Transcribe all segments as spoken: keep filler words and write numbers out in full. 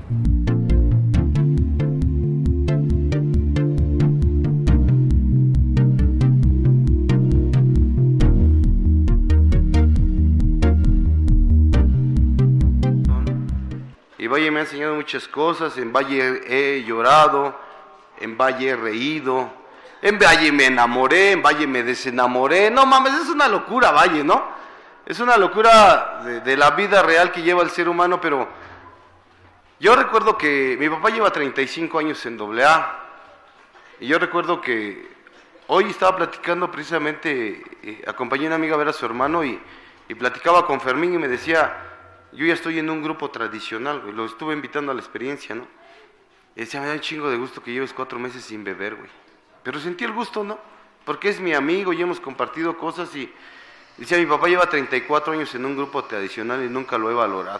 Y Valle me ha enseñado muchas cosas, en Valle he llorado, en Valle he reído, en Valle me enamoré, en Valle me desenamoré. No mames, es una locura Valle, ¿no? Es una locura de, de la vida real que lleva el ser humano, pero yo recuerdo que mi papá lleva treinta y cinco años en doble A, y yo recuerdo que hoy estaba platicando precisamente, eh, acompañé a una amiga a ver a su hermano y, y platicaba con Fermín y me decía, yo ya estoy en un grupo tradicional, güey, lo estuve invitando a la experiencia, ¿no? Y decía, me da un chingo de gusto que lleves cuatro meses sin beber, güey. Pero sentí el gusto, ¿no? Porque es mi amigo y hemos compartido cosas y... Decía, mi papá lleva treinta y cuatro años en un grupo tradicional y nunca lo he valorado.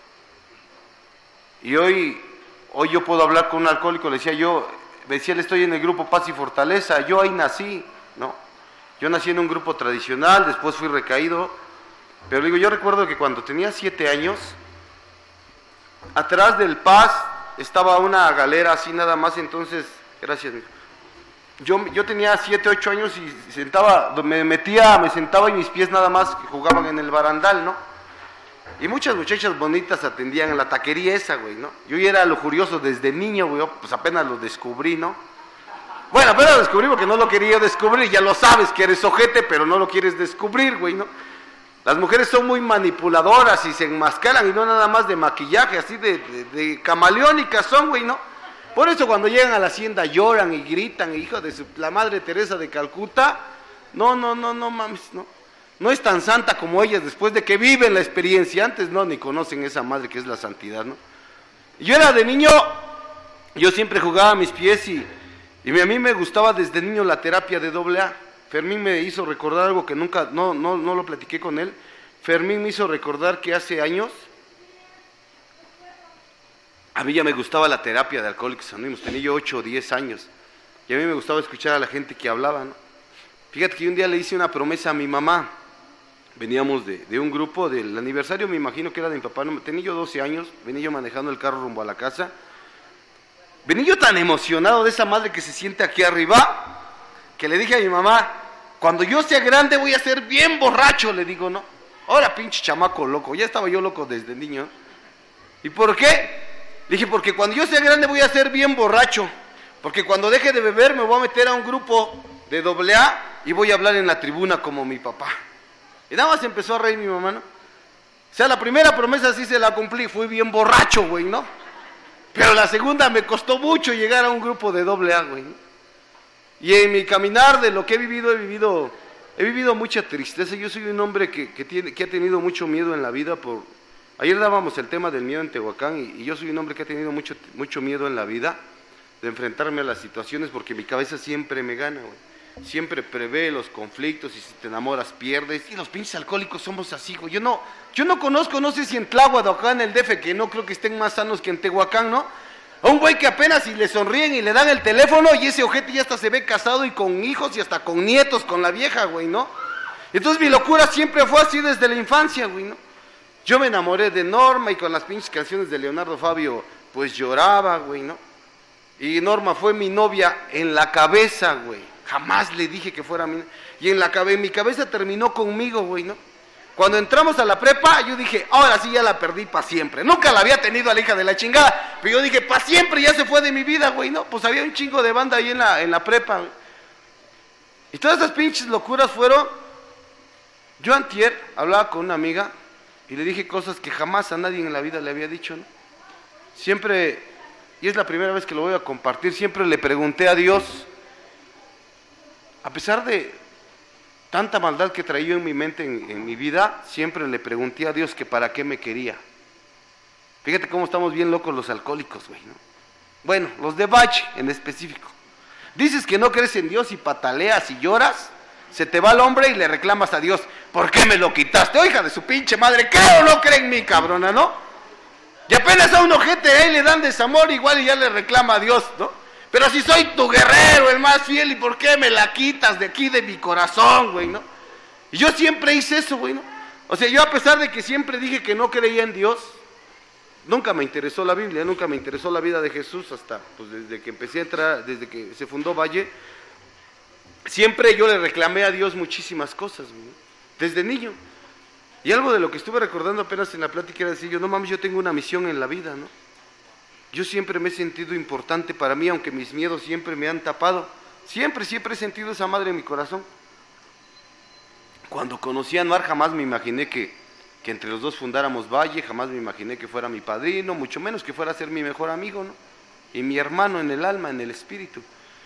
Y hoy, hoy yo puedo hablar con un alcohólico, le decía yo, me decía, le estoy en el grupo Paz y Fortaleza, yo ahí nací, ¿no? Yo nací en un grupo tradicional, después fui recaído... Pero digo, yo recuerdo que cuando tenía siete años, atrás del Paz estaba una galera así nada más, entonces, gracias, yo, yo tenía siete, ocho años y sentaba, me metía, me sentaba y mis pies nada más que jugaban en el barandal, ¿no? Y muchas muchachas bonitas atendían en la taquería esa, güey, ¿no? Yo ya era lujurioso desde niño, güey, pues apenas lo descubrí, ¿no? Bueno, apenas lo descubrí porque no lo quería descubrir, ya lo sabes que eres ojete, pero no lo quieres descubrir, güey, ¿no? Las mujeres son muy manipuladoras y se enmascaran y no nada más de maquillaje, así de, de, de camaleónicas son, güey, ¿no? Por eso cuando llegan a la hacienda lloran y gritan, hijo de su, la madre Teresa de Calcuta, no, no, no, no mames, no. No es tan santa como ellas después de que viven la experiencia, antes no, ni conocen esa madre que es la santidad, ¿no? Yo era de niño, yo siempre jugaba a mis pies y, y a mí me gustaba desde niño la terapia de doble A. Fermín me hizo recordar algo que nunca, no, no, no lo platiqué con él. Fermín me hizo recordar que hace años, a mí ya me gustaba la terapia de Alcohólicos Anónimos, tenía yo ocho o diez años, y a mí me gustaba escuchar a la gente que hablaba, ¿no? Fíjate que un día le hice una promesa a mi mamá, veníamos de, de un grupo, del aniversario me imagino que era de mi papá, no, tenía yo doce años, venía yo manejando el carro rumbo a la casa, venía yo tan emocionado de esa madre que se siente aquí arriba, que le dije a mi mamá, cuando yo sea grande voy a ser bien borracho, le digo, ¿no? Ahora pinche chamaco loco, ya estaba yo loco desde niño. ¿Y por qué? Le dije, porque cuando yo sea grande voy a ser bien borracho, porque cuando deje de beber me voy a meter a un grupo de doble A y voy a hablar en la tribuna como mi papá. Y nada más empezó a reír mi mamá, ¿no? O sea, la primera promesa sí se la cumplí, fui bien borracho, güey, ¿no? Pero la segunda me costó mucho llegar a un grupo de doble A, güey, ¿no? Y en mi caminar de lo que he vivido, he vivido, he vivido mucha tristeza. Yo soy un hombre que, que, tiene, que ha tenido mucho miedo en la vida. Por Ayer dábamos el tema del miedo en Tehuacán y, y yo soy un hombre que ha tenido mucho, mucho miedo en la vida de enfrentarme a las situaciones porque mi cabeza siempre me gana, güey. Siempre prevé los conflictos y si te enamoras pierdes. Y los pinches alcohólicos somos así, güey. Yo no, yo no conozco, no sé si en Tláhuac o acá en el D F, que no creo que estén más sanos que en Tehuacán, ¿no? A un güey que apenas si le sonríen y le dan el teléfono y ese ojete ya hasta se ve casado y con hijos y hasta con nietos con la vieja, güey, ¿no? Entonces mi locura siempre fue así desde la infancia, güey, ¿no? Yo me enamoré de Norma y con las pinches canciones de Leonardo Fabio, pues lloraba, güey, ¿no? Y Norma fue mi novia en la cabeza, güey. Jamás le dije que fuera mi... Y en la cabeza, mi cabeza terminó conmigo, güey, ¿no? Cuando entramos a la prepa, yo dije, ahora sí ya la perdí para siempre. Nunca la había tenido a la hija de la chingada, pero yo dije, para siempre ya se fue de mi vida, güey, ¿no? Pues había un chingo de banda ahí en la, en la prepa, güey. Y todas esas pinches locuras fueron... Yo antier hablaba con una amiga y le dije cosas que jamás a nadie en la vida le había dicho, ¿no? Siempre, y es la primera vez que lo voy a compartir, siempre le pregunté a Dios, a pesar de tanta maldad que traía yo en mi mente, en, en mi vida, siempre le pregunté a Dios que para qué me quería. Fíjate cómo estamos bien locos los alcohólicos, güey, ¿no? Bueno, los de Bache en específico. Dices que no crees en Dios y pataleas y lloras, se te va el hombre y le reclamas a Dios, ¿por qué me lo quitaste? Oh, hija de su pinche madre, ¿cree o no cree en mí, cabrona, no? Y apenas a un ojete ahí le dan desamor igual y ya le reclama a Dios, ¿no? Pero si soy tu guerrero, el más fiel, ¿y por qué me la quitas de aquí de mi corazón, güey, no? Y yo siempre hice eso, güey, ¿no? O sea, yo a pesar de que siempre dije que no creía en Dios, nunca me interesó la Biblia, nunca me interesó la vida de Jesús, hasta pues desde que empecé a entrar, desde que se fundó Valle, siempre yo le reclamé a Dios muchísimas cosas, ¿no? Desde niño. Y algo de lo que estuve recordando apenas en la plática era decir yo, no mames, yo tengo una misión en la vida, ¿no? Yo siempre me he sentido importante para mí, aunque mis miedos siempre me han tapado. Siempre, siempre he sentido esa madre en mi corazón. Cuando conocí a Anuar jamás me imaginé que, que entre los dos fundáramos Valle, jamás me imaginé que fuera mi padrino, mucho menos que fuera a ser mi mejor amigo, ¿no? Y mi hermano en el alma, en el espíritu.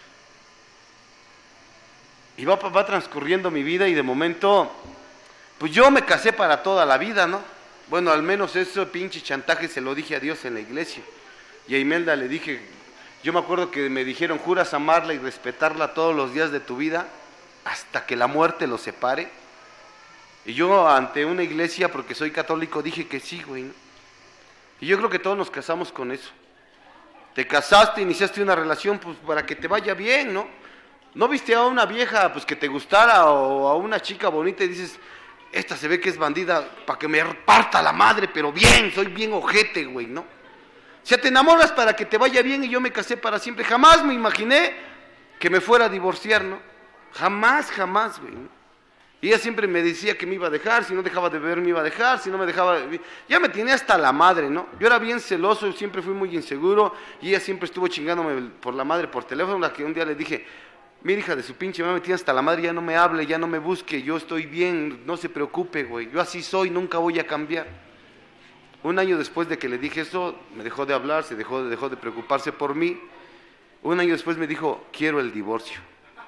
Y va, va transcurriendo mi vida y de momento, pues yo me casé para toda la vida, ¿no? Bueno, al menos eso pinche chantaje se lo dije a Dios en la iglesia. Y a Imelda le dije, yo me acuerdo que me dijeron, juras amarla y respetarla todos los días de tu vida, hasta que la muerte los separe. Y yo ante una iglesia, porque soy católico, dije que sí, güey, ¿no? Y yo creo que todos nos casamos con eso. Te casaste, iniciaste una relación, pues para que te vaya bien, ¿no? ¿No viste a una vieja pues que te gustara o a una chica bonita y dices, esta se ve que es bandida, para que me parta la madre, pero bien, soy bien ojete, güey, ¿no? O sea, te enamoras para que te vaya bien y yo me casé para siempre. Jamás me imaginé que me fuera a divorciar, ¿no? Jamás, jamás, güey, ¿no? Y ella siempre me decía que me iba a dejar, si no dejaba de beber me iba a dejar, si no me dejaba... Ya me tenía hasta la madre, ¿no? Yo era bien celoso, siempre fui muy inseguro y ella siempre estuvo chingándome por la madre por teléfono, la que un día le dije, mira hija de su pinche mamá, me tiene hasta la madre, ya no me hable, ya no me busque, yo estoy bien, no se preocupe, güey, yo así soy, nunca voy a cambiar. Un año después de que le dije eso, me dejó de hablar, se dejó, dejó de preocuparse por mí. Un año después me dijo, quiero el divorcio.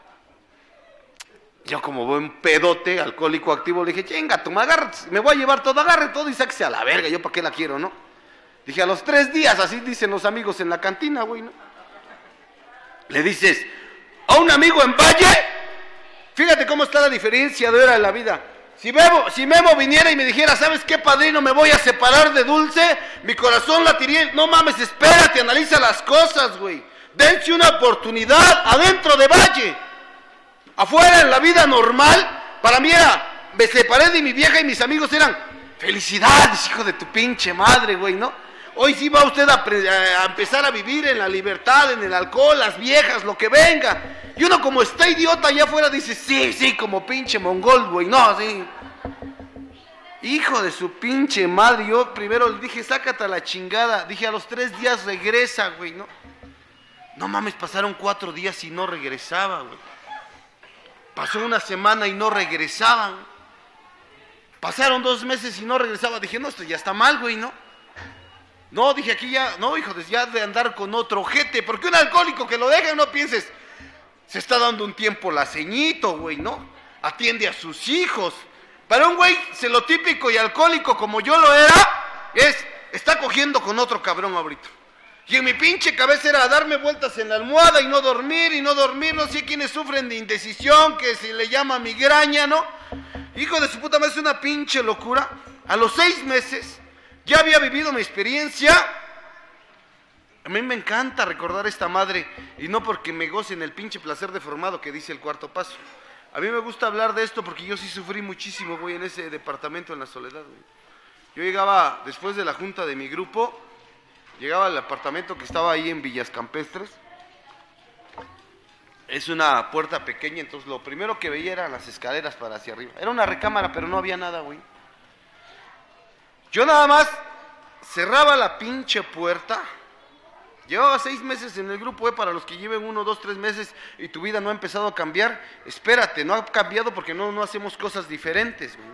Yo como buen pedote, alcohólico activo, le dije, chinga, tú me agarras, me voy a llevar todo, agarre todo y sáquese a la verga, yo para qué la quiero, ¿no? Dije, a los tres días, así dicen los amigos en la cantina, güey, ¿no? Le dices, a un amigo en Valle, fíjate cómo está la diferencia de hora en la vida. Si Memo, si Memo viniera y me dijera, ¿sabes qué, padrino? Me voy a separar de Dulce, mi corazón latiría. No mames, espérate, analiza las cosas, güey. Dense una oportunidad adentro de Valle. Afuera, en la vida normal, para mí era, me separé de mi vieja y mis amigos eran, felicidades, hijo de tu pinche madre, güey, ¿no? Hoy sí va usted a, a empezar a vivir en la libertad, en el alcohol, las viejas, lo que venga. Y uno como está idiota allá afuera dice, sí, sí, como pinche mongol, güey, no, sí. Hijo de su pinche madre, yo primero le dije, sácate a la chingada. Dije, a los tres días regresa, güey, ¿no? No mames, pasaron cuatro días y no regresaba, güey. Pasó una semana y no regresaban. Pasaron dos meses y no regresaba. Dije, no, esto ya está mal, güey, ¿no? No, dije, aquí ya, no, hijo, ya de andar con otro ojete. Porque un alcohólico que lo deja, no pienses, se está dando un tiempo la ceñito, güey, ¿no? Atiende a sus hijos. Para un güey celotípico y alcohólico como yo lo era, es, está cogiendo con otro cabrón ahorita. Y en mi pinche cabeza era darme vueltas en la almohada y no dormir, y no dormir, no sé quiénes sufren de indecisión, que se le llama migraña, ¿no? Hijo de su puta madre, es una pinche locura. A los seis meses, ya había vivido mi experiencia. A mí me encanta recordar esta madre, y no porque me goce en el pinche placer deformado que dice el cuarto paso. A mí me gusta hablar de esto porque yo sí sufrí muchísimo, güey, en ese departamento en la soledad, güey. Yo llegaba, después de la junta de mi grupo, llegaba al apartamento que estaba ahí en Villas Campestres. Es una puerta pequeña, entonces lo primero que veía eran las escaleras para hacia arriba. Era una recámara, pero no había nada, güey. Yo nada más cerraba la pinche puerta. Llevaba seis meses en el grupo, eh, para los que lleven uno, dos, tres meses y tu vida no ha empezado a cambiar. Espérate, no ha cambiado porque no, no hacemos cosas diferentes, güey.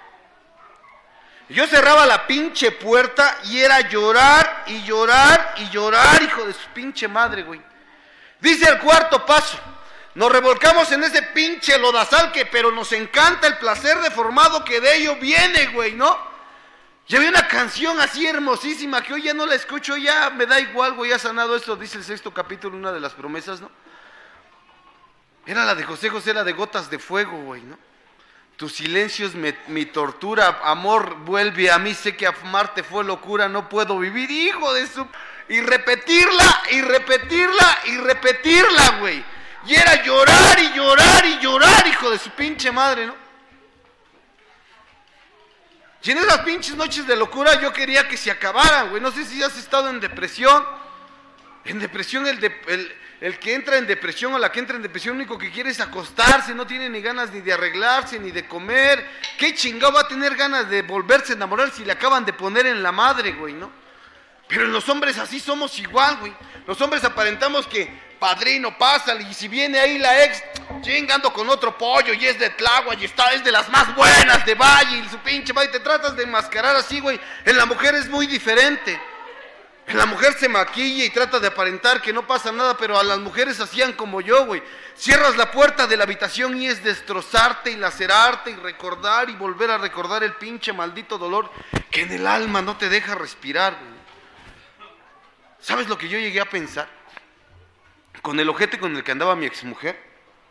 Yo cerraba la pinche puerta y era llorar y llorar y llorar, hijo de su pinche madre, güey. Dice el cuarto paso, nos revolcamos en ese pinche lodazal que, pero nos encanta el placer deformado que de ello viene, güey, ¿no? Y había una canción así hermosísima que hoy ya no la escucho, ya me da igual, güey, ha sanado esto, dice el sexto capítulo, una de las promesas, ¿no? Era la de José José, la de Gotas de Fuego, güey, ¿no? Tu silencio es mi, mi tortura, amor, vuelve a mí, sé que amarte fue locura, no puedo vivir, hijo de su... Y repetirla, y repetirla, y repetirla, güey. Y era llorar, y llorar, y llorar, hijo de su pinche madre, ¿no? Y en esas pinches noches de locura yo quería que se acabaran, güey. No sé si has estado en depresión. En depresión, el, de, el, el que entra en depresión o la que entra en depresión, lo único que quiere es acostarse, no tiene ni ganas ni de arreglarse, ni de comer. ¿Qué chingado va a tener ganas de volverse a enamorar si le acaban de poner en la madre, güey, no? Pero los hombres así somos igual, güey. Los hombres aparentamos que, padrino, pásale, y si viene ahí la ex, chingando con otro pollo, y es de Tláhuac, y está, es de las más buenas de Valle, y su pinche Valle, te tratas de enmascarar así, güey. En la mujer es muy diferente. En la mujer se maquilla y trata de aparentar que no pasa nada, pero a las mujeres hacían como yo, güey. Cierras la puerta de la habitación y es destrozarte y lacerarte y recordar y volver a recordar el pinche maldito dolor que en el alma no te deja respirar, güey. ¿Sabes lo que yo llegué a pensar? Con el ojete con el que andaba mi exmujer,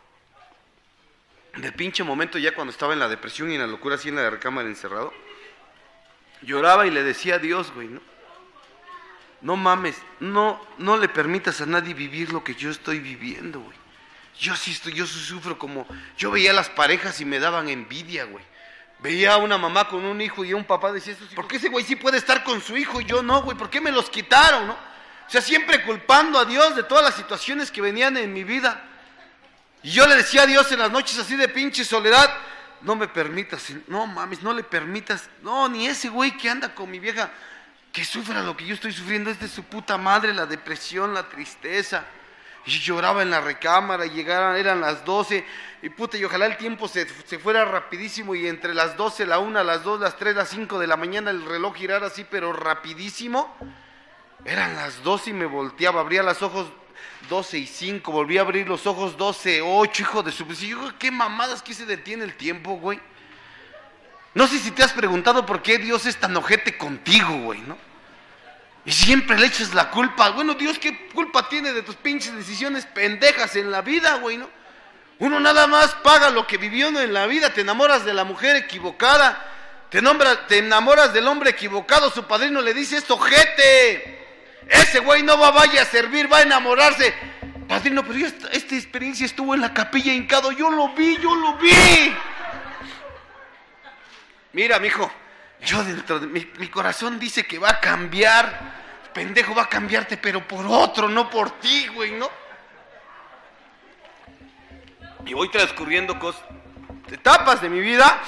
del pinche momento ya cuando estaba en la depresión y en la locura así en la recámara encerrado, lloraba y le decía a Dios, güey, ¿no? No mames, no, no le permitas a nadie vivir lo que yo estoy viviendo, güey. Yo sí estoy, yo sí sufro como, yo veía a las parejas y me daban envidia, güey. Veía a una mamá con un hijo y a un papá decía, ¿por qué ese güey sí puede estar con su hijo y yo no, güey? ¿Por qué me los quitaron, no? O sea, siempre culpando a Dios de todas las situaciones que venían en mi vida. Y yo le decía a Dios en las noches así de pinche soledad, no me permitas, no mames, no le permitas, no, ni ese güey que anda con mi vieja, que sufra lo que yo estoy sufriendo, es de su puta madre, la depresión, la tristeza. Y lloraba en la recámara, y llegaran, eran las doce, y puta, y ojalá el tiempo se, se fuera rapidísimo, y entre las doce, la una, las dos, las tres, las cinco de la mañana, el reloj girara así, pero rapidísimo. Eran las doce y me volteaba, abría los ojos doce y cinco, volví a abrir los ojos doce, ocho, hijo de su... Y yo, ¿qué mamadas que se detiene el tiempo, güey? No sé si te has preguntado por qué Dios es tan ojete contigo, güey, ¿no? Y siempre le echas la culpa. Bueno, Dios, ¿qué culpa tiene de tus pinches decisiones pendejas en la vida, güey, no? Uno nada más paga lo que vivió en la vida. Te enamoras de la mujer equivocada, te, nombra, te enamoras del hombre equivocado. Su padrino le dice, es ojete. Ese güey no va, vaya a servir, va a enamorarse. Padrino, pero yo esta, esta experiencia estuvo en la capilla hincado. Yo lo vi, yo lo vi. Mira, mijo, yo dentro de mi, mi corazón dice que va a cambiar. Pendejo, va a cambiarte, pero por otro, no por ti, güey, ¿no? Y voy transcurriendo cosas, etapas de mi vida.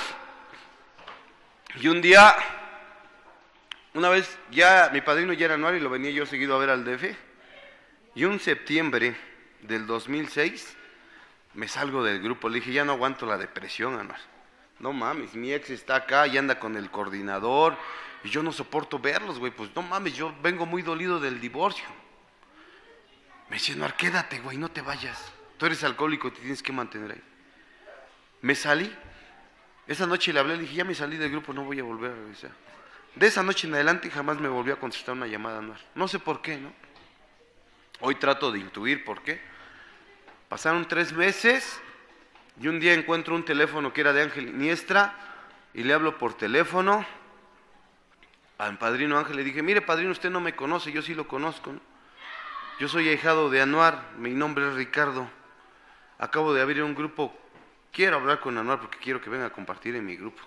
Y un día, una vez, ya mi padrino ya era anual y lo venía yo seguido a ver al D F. Y un septiembre del dos mil seis, me salgo del grupo. Le dije, ya no aguanto la depresión, Anuar. No mames, mi ex está acá y anda con el coordinador. Y yo no soporto verlos, güey. Pues no mames, yo vengo muy dolido del divorcio. Me dice, Anuar, quédate, güey, no te vayas. Tú eres alcohólico, te tienes que mantener ahí. Me salí. Esa noche le hablé, le dije, ya me salí del grupo, no voy a volver a regresar. De esa noche en adelante jamás me volvió a contestar una llamada, Anuar. No sé por qué, ¿no? Hoy trato de intuir por qué. Pasaron tres meses y un día encuentro un teléfono que era de Ángel Iniestra y le hablo por teléfono al padrino Ángel. Le dije, mire, padrino, usted no me conoce, yo sí lo conozco, ¿no? Yo soy ahijado de Anuar, mi nombre es Ricardo. Acabo de abrir un grupo, quiero hablar con Anuar porque quiero que venga a compartir en mi grupo.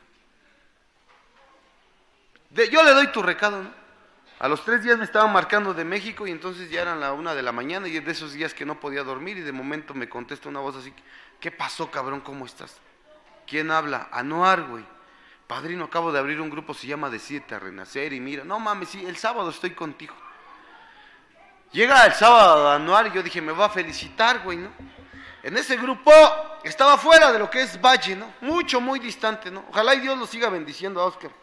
De, yo le doy tu recado, ¿no? A los tres días me estaban marcando de México y entonces ya eran la una de la mañana y es de esos días que no podía dormir y de momento me contesta una voz así, ¿qué pasó, cabrón? ¿Cómo estás? ¿Quién habla? Anuar, güey. Padrino, acabo de abrir un grupo, se llama Decídete a Renacer y mira, no mames, sí, el sábado estoy contigo. Llega el sábado Anuar y yo dije, me va a felicitar, güey, ¿no? En ese grupo estaba fuera de lo que es Valle, ¿no? Mucho, muy distante, ¿no? Ojalá y Dios lo siga bendiciendo a Oscar.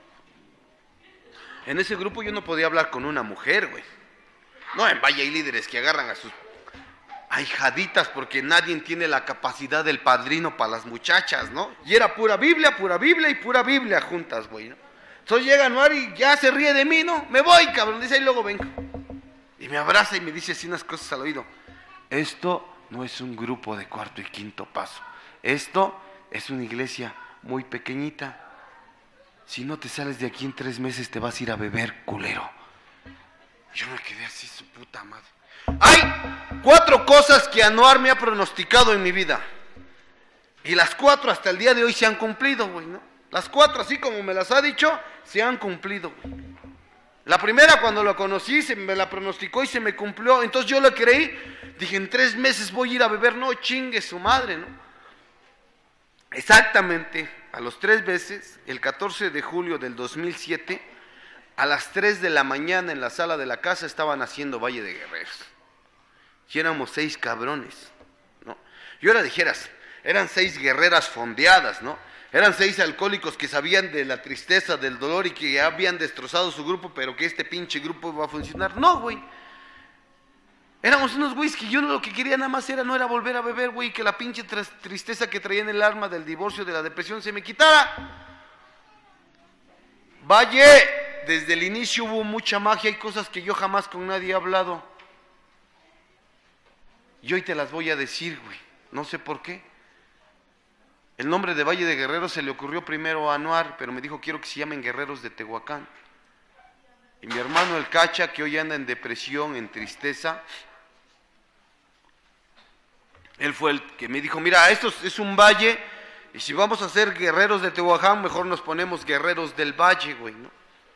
En ese grupo yo no podía hablar con una mujer, güey. No, en Valle hay líderes que agarran a sus ahijaditas porque nadie tiene la capacidad del padrino para las muchachas, ¿no? Y era pura Biblia, pura Biblia y pura Biblia juntas, güey, ¿no? Entonces llega Anuar y ya se ríe de mí, ¿no? Me voy, cabrón, dice, ahí luego vengo. Y me abraza y me dice así unas cosas al oído. Esto no es un grupo de cuarto y quinto paso. Esto es una iglesia muy pequeñita. Si no te sales de aquí en tres meses te vas a ir a beber, culero. Yo me quedé así, su puta madre. Hay cuatro cosas que Anuar me ha pronosticado en mi vida. Y las cuatro hasta el día de hoy se han cumplido, güey, ¿no? Las cuatro, así como me las ha dicho, se han cumplido, güey. La primera, cuando lo conocí, se me la pronosticó y se me cumplió. Entonces yo le creí, dije, en tres meses voy a ir a beber. No, chingue su madre, ¿no? Exactamente, a los tres meses, el catorce de julio del dos mil siete, a las tres de la mañana en la sala de la casa estaban haciendo Valle de Guerreros. Y éramos seis cabrones, ¿no? Y ahora dijeras, eran seis guerreras fondeadas, ¿no? Eran seis alcohólicos que sabían de la tristeza, del dolor y que habían destrozado su grupo, pero que este pinche grupo iba a funcionar. No, güey. Éramos unos güeyes que yo lo que quería nada más era, no era volver a beber, güey, que la pinche tristeza que traía en el alma del divorcio, de la depresión, se me quitara. Valle, desde el inicio hubo mucha magia y cosas que yo jamás con nadie he hablado. Y hoy te las voy a decir, güey. No sé por qué. El nombre de Valle de Guerreros se le ocurrió primero a Anuar, pero me dijo, quiero que se llamen Guerreros de Tehuacán. Y mi hermano el Cacha, que hoy anda en depresión, en tristeza, él fue el que me dijo, mira, esto es un valle, y si vamos a ser Guerreros de Tehuacán, mejor nos ponemos Guerreros del Valle, güey, ¿no?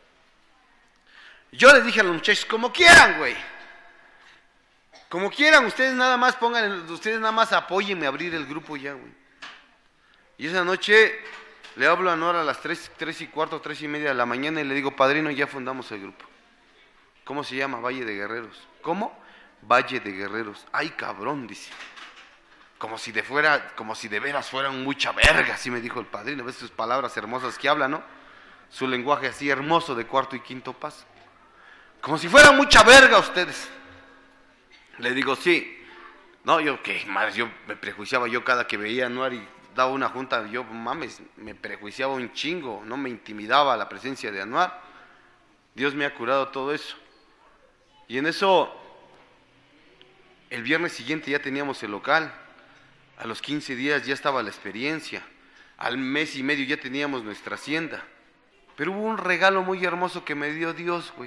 Yo les dije a los muchachos, como quieran, güey. Como quieran, ustedes nada más pongan, ustedes nada más apóyenme a abrir el grupo ya, güey. Y esa noche le hablo a Nora a las tres, tres y cuarto, tres y media de la mañana y le digo, padrino, ya fundamos el grupo. ¿Cómo se llama? Valle de Guerreros. ¿Cómo? Valle de Guerreros. Ay, cabrón, dice. Como si de fuera, como si de veras fueran mucha verga, así me dijo el padrino. ¿Ves sus palabras hermosas que habla, no? Su lenguaje así hermoso de cuarto y quinto paso. Como si fuera mucha verga ustedes. Le digo, sí. No, yo, qué madre, yo me prejuiciaba yo cada que veía a Anuar y daba una junta, yo, mames, me prejuiciaba un chingo, no me intimidaba la presencia de Anuar. Dios me ha curado todo eso. Y en eso, el viernes siguiente ya teníamos el local, a los quince días ya estaba la experiencia, al mes y medio ya teníamos nuestra hacienda. Pero hubo un regalo muy hermoso que me dio Dios, güey.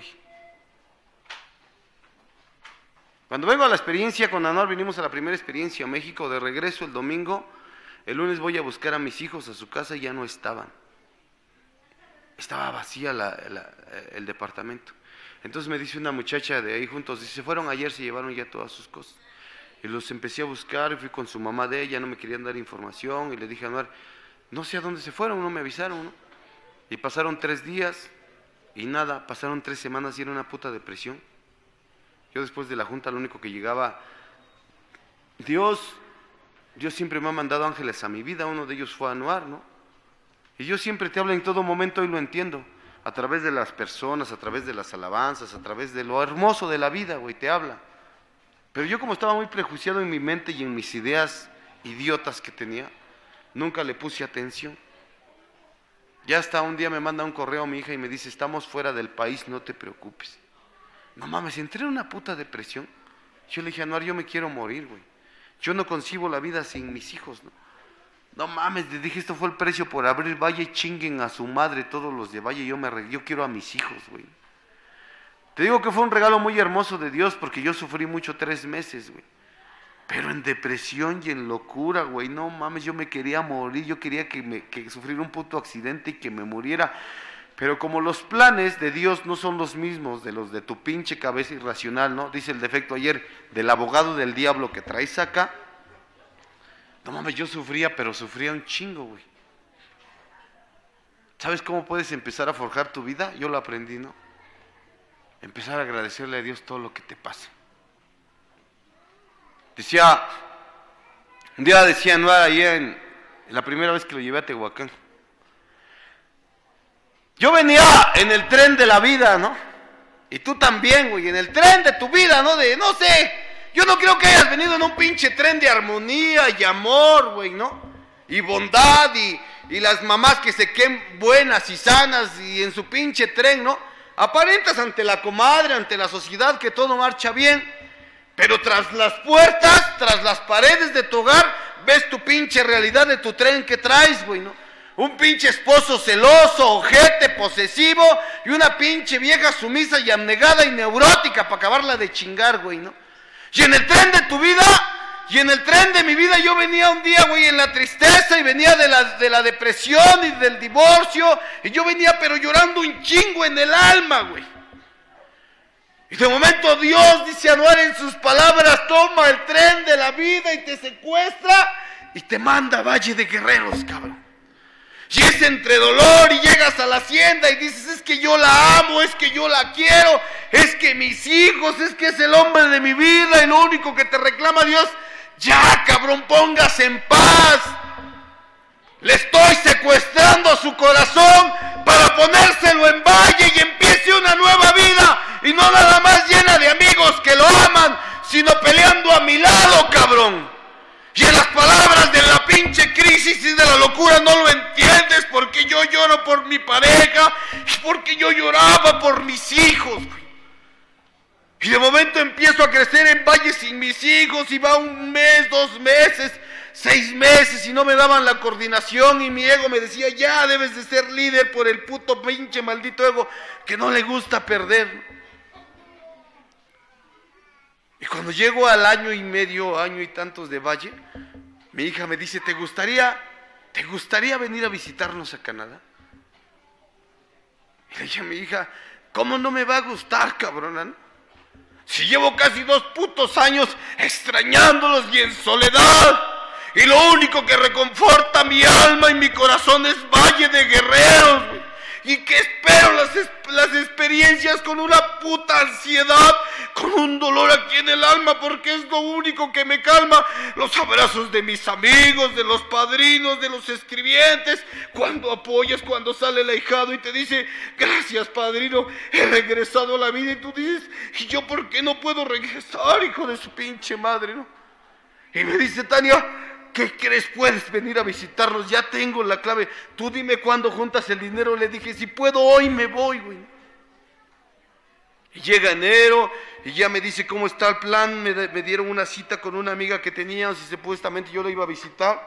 Cuando vengo a la experiencia con Anuar, vinimos a la primera experiencia a México, de regreso el domingo. El lunes voy a buscar a mis hijos a su casa y ya no estaban. Estaba vacía la, la, el departamento. Entonces me dice una muchacha de ahí juntos, dice, se fueron ayer, se llevaron ya todas sus cosas. Y los empecé a buscar, fui con su mamá de ella, no me querían dar información, y le dije a Anuar, no sé a dónde se fueron, no me avisaron, ¿no? Y pasaron tres días, y nada, pasaron tres semanas y era una puta depresión. Yo después de la junta lo único que llegaba, Dios... Dios siempre me ha mandado ángeles a mi vida, uno de ellos fue Anuar, ¿no? Y Dios siempre te habla en todo momento y lo entiendo, a través de las personas, a través de las alabanzas, a través de lo hermoso de la vida, güey, te habla. Pero yo como estaba muy prejuiciado en mi mente y en mis ideas idiotas que tenía, nunca le puse atención. Ya hasta un día me manda un correo a mi hija y me dice, estamos fuera del país, no te preocupes. No mames, entré en una puta depresión. Yo le dije a Anuar, yo me quiero morir, güey. Yo no concibo la vida sin mis hijos, ¿no? No mames, le dije, esto fue el precio por abrir Valle, chinguen a su madre todos los de Valle, yo, me, yo quiero a mis hijos, güey. Te digo que fue un regalo muy hermoso de Dios, porque yo sufrí mucho tres meses, güey. Pero en depresión y en locura, güey, no mames, yo me quería morir, yo quería que, me, que sufriera un puto accidente y que me muriera. Pero como los planes de Dios no son los mismos de los de tu pinche cabeza irracional, ¿no? Dice el defecto ayer del abogado del diablo que traes acá. No mames, yo sufría, pero sufría un chingo, güey. ¿Sabes cómo puedes empezar a forjar tu vida? Yo lo aprendí, ¿no? Empezar a agradecerle a Dios todo lo que te pasa. Decía, un día decía Anuar ayer, en, en la primera vez que lo llevé a Tehuacán. Yo venía en el tren de la vida, ¿no? Y tú también, güey, en el tren de tu vida, ¿no? De, no sé, yo no creo que hayas venido en un pinche tren de armonía y amor, güey, ¿no? Y bondad y, y las mamás que se queden buenas y sanas y en su pinche tren, ¿no? Aparentas ante la comadre, ante la sociedad que todo marcha bien, pero tras las puertas, tras las paredes de tu hogar, ves tu pinche realidad de tu tren que traes, güey, ¿no? Un pinche esposo celoso, ojete, posesivo, y una pinche vieja sumisa y abnegada y neurótica para acabarla de chingar, güey, ¿no? Y en el tren de tu vida Y en el tren de mi vida yo venía un día, güey, en la tristeza y venía de la, de la depresión y del divorcio. Y yo venía pero llorando un chingo en el alma, güey. Y de momento Dios, dice Anuar en sus palabras, toma el tren de la vida y te secuestra y te manda a Valle de Guerreros, cabrón. Y es entre dolor y llegas a la hacienda y dices, es que yo la amo, es que yo la quiero, es que mis hijos, es que es el hombre de mi vida y lo único que te reclama Dios, ya cabrón, póngase en paz. Le estoy secuestrando su corazón para ponérselo en Valle y empiece una nueva vida y no nada más llena de amigos que lo aman, sino peleando a mi lado, cabrón. Y en las palabras de la pinche crisis y de la locura no lo entiendes, porque yo lloro por mi pareja, porque yo lloraba por mis hijos. Y de momento empiezo a crecer en Valle sin mis hijos, y va un mes, dos meses, seis meses, y no me daban la coordinación, y mi ego me decía, ya debes de ser líder por el puto pinche maldito ego, que no le gusta perder. Y cuando llego al año y medio, año y tantos de Valle, mi hija me dice, ¿te gustaría, te gustaría venir a visitarnos a Canadá? Y le dije a mi hija, ¿cómo no me va a gustar, cabrona, no? Si llevo casi dos putos años extrañándolos y en soledad, y lo único que reconforta mi alma y mi corazón es Valle de Guerreros, güey. Y que espero las, las experiencias con una puta ansiedad, con un dolor aquí en el alma, porque es lo único que me calma. Los abrazos de mis amigos, de los padrinos, de los escribientes, cuando apoyas, cuando sale el ahijado y te dice, gracias padrino, he regresado a la vida, y tú dices, ¿y yo por qué no puedo regresar, hijo de su pinche madre, no? Y me dice Tania, ¿qué crees? Puedes venir a visitarnos, ya tengo la clave. Tú dime cuándo juntas el dinero. Le dije, si puedo hoy me voy, güey. Y llega enero y ya me dice cómo está el plan. Me, me dieron una cita con una amiga que teníamos y supuestamente yo la iba a visitar.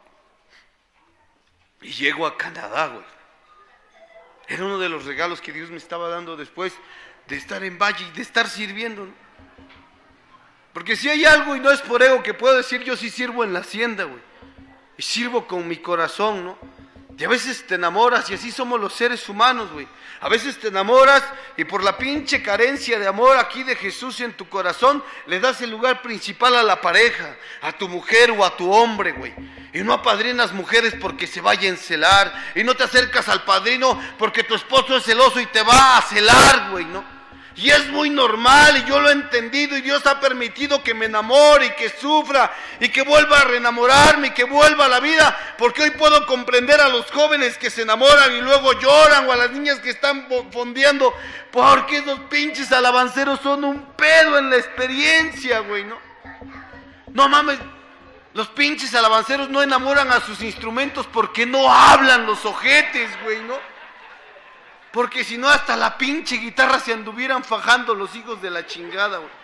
Y llego a Canadá, güey. Era uno de los regalos que Dios me estaba dando después de estar en Valle y de estar sirviendo, ¿no? Porque si hay algo, y no es por ego, que puedo decir, yo sí sirvo en la hacienda, güey. Y sirvo con mi corazón, ¿no? Y a veces te enamoras, y así somos los seres humanos, güey. A veces te enamoras, y por la pinche carencia de amor aquí de Jesús en tu corazón, le das el lugar principal a la pareja, a tu mujer o a tu hombre, güey. Y no apadrinas mujeres porque se vaya a encelar. Y no te acercas al padrino porque tu esposo es celoso y te va a celar, güey, ¿no? Y es muy normal, y yo lo he entendido, y Dios ha permitido que me enamore y que sufra y que vuelva a reenamorarme y que vuelva a la vida, porque hoy puedo comprender a los jóvenes que se enamoran y luego lloran, o a las niñas que están fondeando, porque esos pinches alabanceros son un pedo en la experiencia, güey, ¿no? No mames, los pinches alabanceros no enamoran a sus instrumentos porque no hablan los ojetes, güey, ¿no? Porque si no, hasta la pinche guitarra se anduvieran fajando los hijos de la chingada, güey.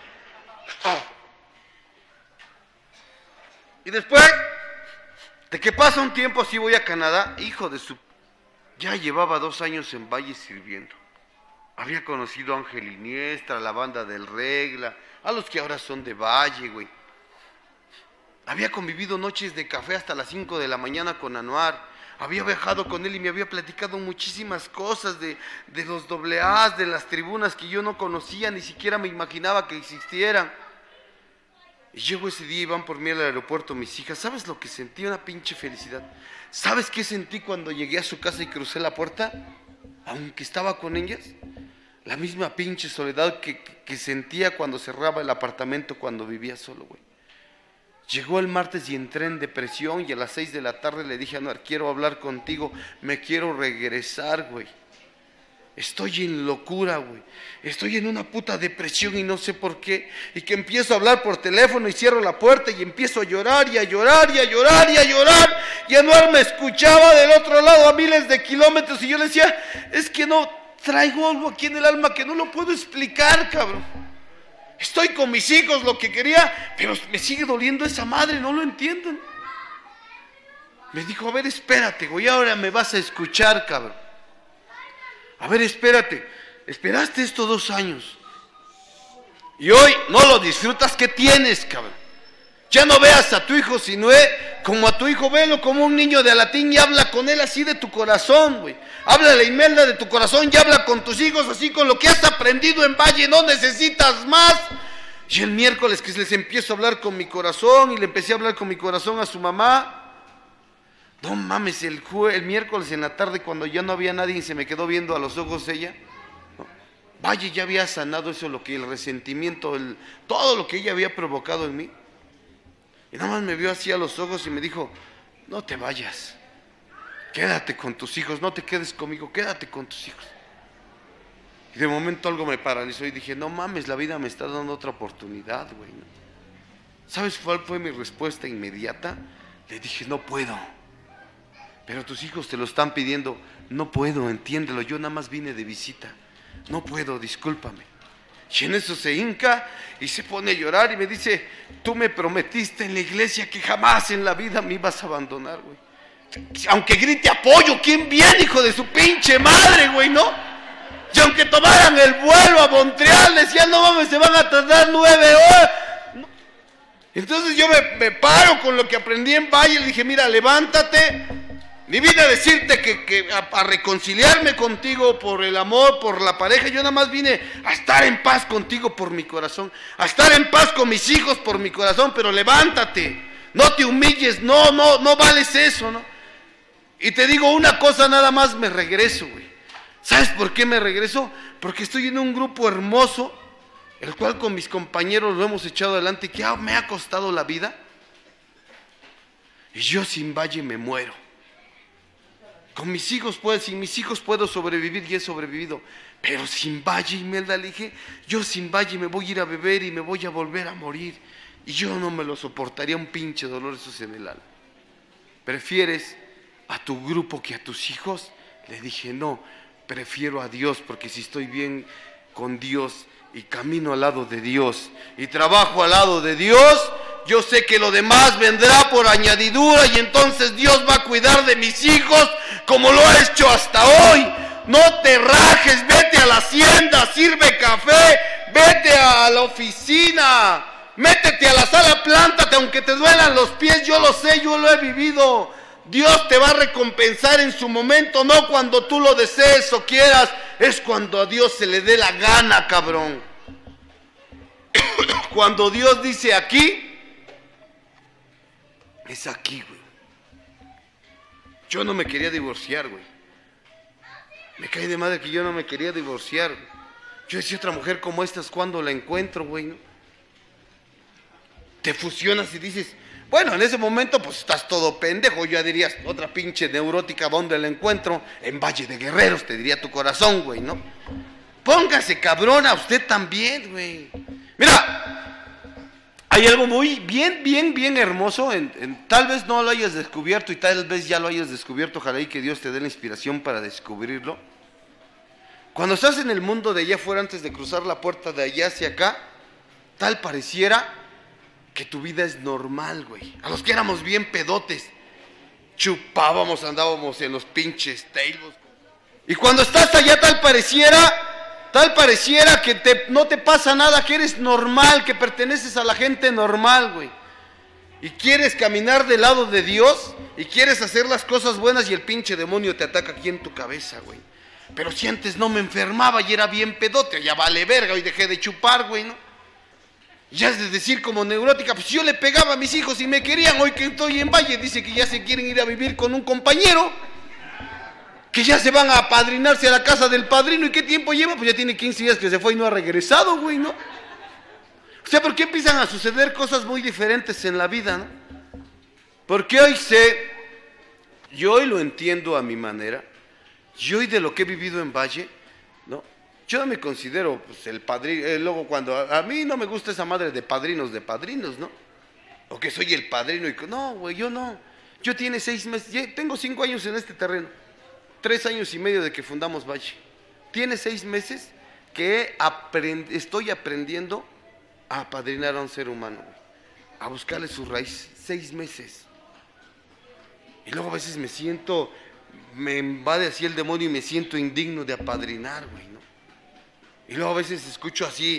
Y después de que pasa un tiempo así, voy a Canadá, hijo de su... Ya llevaba dos años en Valle sirviendo. Había conocido a Ángel Iniestra, a la banda del Regla, a los que ahora son de Valle, güey. Había convivido noches de café hasta las cinco de la mañana con Anuar. Había viajado con él y me había platicado muchísimas cosas de, de los doble A's, de las tribunas que yo no conocía, ni siquiera me imaginaba que existieran. Y llego ese día y van por mí al aeropuerto mis hijas. ¿Sabes lo que sentí? Una pinche felicidad. ¿Sabes qué sentí cuando llegué a su casa y crucé la puerta? Aunque estaba con ellas. La misma pinche soledad que, que, que sentía cuando cerraba el apartamento cuando vivía solo, güey. Llegó el martes y entré en depresión, y a las seis de la tarde le dije a Anuar, quiero hablar contigo, me quiero regresar, güey. Estoy en locura, güey. Estoy en una puta depresión y no sé por qué. Y que empiezo a hablar por teléfono y cierro la puerta y empiezo a llorar y a llorar y a llorar y a llorar. Y Anuar me escuchaba del otro lado a miles de kilómetros y yo le decía, es que no, traigo algo aquí en el alma que no lo puedo explicar, cabrón. Estoy con mis hijos, lo que quería, pero me sigue doliendo esa madre, no lo entienden. Me dijo, a ver, espérate, güey, ahora me vas a escuchar, cabrón. A ver, espérate, esperaste estos dos años. Y hoy no lo disfrutas, ¿qué tienes, cabrón? Ya no veas a tu hijo Sinué como a tu hijo, velo como un niño de Alatín y habla con él así de tu corazón, güey. Habla la Imelda de tu corazón y habla con tus hijos así con lo que has aprendido en Valle, no necesitas más. Y el miércoles que les empiezo a hablar con mi corazón y le empecé a hablar con mi corazón a su mamá. No mames, el, jue el miércoles en la tarde cuando ya no había nadie y se me quedó viendo a los ojos ella. ¿No? Valle ya había sanado eso, lo que el resentimiento, el, todo lo que ella había provocado en mí. Y nada más me vio así a los ojos y me dijo, no te vayas, quédate con tus hijos, no te quedes conmigo, quédate con tus hijos. Y de momento algo me paralizó y dije, no mames, la vida me está dando otra oportunidad, güey. ¿Sabes cuál fue mi respuesta inmediata? Le dije, no puedo, pero tus hijos te lo están pidiendo. No puedo, entiéndelo, yo nada más vine de visita, no puedo, discúlpame. Y en eso se hinca y se pone a llorar y me dice, tú me prometiste en la iglesia que jamás en la vida me ibas a abandonar, güey. Aunque grite apoyo, ¿quién viene, hijo de su pinche madre, güey, no? Y aunque tomaran el vuelo a Montreal, decían, no mames, se van a tardar nueve horas. Entonces yo me, me paro con lo que aprendí en Valle y le dije, mira, levántate. Ni vine a decirte que, que a, a reconciliarme contigo por el amor, por la pareja. Yo nada más vine a estar en paz contigo por mi corazón, a estar en paz con mis hijos por mi corazón, pero levántate, no te humilles, no, no, no vales eso, ¿no? Y te digo una cosa nada más, me regreso, güey. ¿Sabes por qué me regreso? Porque estoy en un grupo hermoso, el cual con mis compañeros lo hemos echado adelante y que ah, me ha costado la vida. Y yo sin Valle me muero. Con mis hijos puedo, sin mis hijos puedo sobrevivir y he sobrevivido, pero sin Valle, Imelda, le dije, yo sin Valle me voy a ir a beber y me voy a volver a morir, y yo no me lo soportaría, un pinche dolor esos en el alma. ¿Prefieres a tu grupo que a tus hijos? Le dije, no, prefiero a Dios, porque si estoy bien con Dios y camino al lado de Dios y trabajo al lado de Dios, yo sé que lo demás vendrá por añadidura y entonces Dios va a cuidar de mis hijos como lo ha hecho hasta hoy. No te rajes, vete a la hacienda, sirve café, vete a la oficina, métete a la sala, plántate aunque te duelan los pies, yo lo sé, yo lo he vivido. Dios te va a recompensar en su momento, no cuando tú lo desees o quieras, es cuando a Dios se le dé la gana, cabrón. Cuando Dios dice aquí, es aquí, güey. Yo no me quería divorciar, güey. Me cae de madre que yo no me quería divorciar, güey. Yo decía, otra mujer como esta es cuando la encuentro, güey, ¿no? Te fusionas y dices, bueno, en ese momento pues estás todo pendejo, ya dirías, otra pinche neurótica, ¿dónde la encuentro? En Valle de Guerreros, te diría tu corazón, güey, ¿no? Póngase cabrona, usted también, güey. Mira, hay algo muy bien, bien, bien hermoso, en, en, tal vez no lo hayas descubierto y tal vez ya lo hayas descubierto, ojalá y que Dios te dé la inspiración para descubrirlo. Cuando estás en el mundo de allá afuera, antes de cruzar la puerta de allá hacia acá, tal pareciera que tu vida es normal, güey. A los que éramos bien pedotes, chupábamos, andábamos en los pinches tables. Y cuando estás allá tal pareciera, tal pareciera que te, no te pasa nada, que eres normal, que perteneces a la gente normal, güey. Y quieres caminar del lado de Dios y quieres hacer las cosas buenas y el pinche demonio te ataca aquí en tu cabeza, güey. Pero si antes no me enfermaba y era bien pedote, ya vale verga, hoy dejé de chupar, güey, ¿no? Ya es de decir como neurótica, pues yo le pegaba a mis hijos y me querían, hoy que estoy en Valle, dice que ya se quieren ir a vivir con un compañero, que ya se van a apadrinarse a la casa del padrino, ¿y qué tiempo lleva? Pues ya tiene quince días que se fue y no ha regresado, güey, ¿no? O sea, ¿por qué empiezan a suceder cosas muy diferentes en la vida, no? Porque hoy sé, yo hoy lo entiendo a mi manera, yo hoy de lo que he vivido en Valle, ¿no? Yo no me considero pues, el padrino, eh, luego cuando a, a mí no me gusta esa madre de padrinos de padrinos, ¿no? O que soy el padrino y no, güey, yo no. Yo tiene seis meses, tengo cinco años en este terreno, tres años y medio de que fundamos Valle. Tiene seis meses que aprend, estoy aprendiendo a apadrinar a un ser humano, güey, a buscarle su raíz, seis meses. Y luego a veces me siento, me invade así el demonio y me siento indigno de apadrinar, güey, ¿no? Y luego a veces escucho así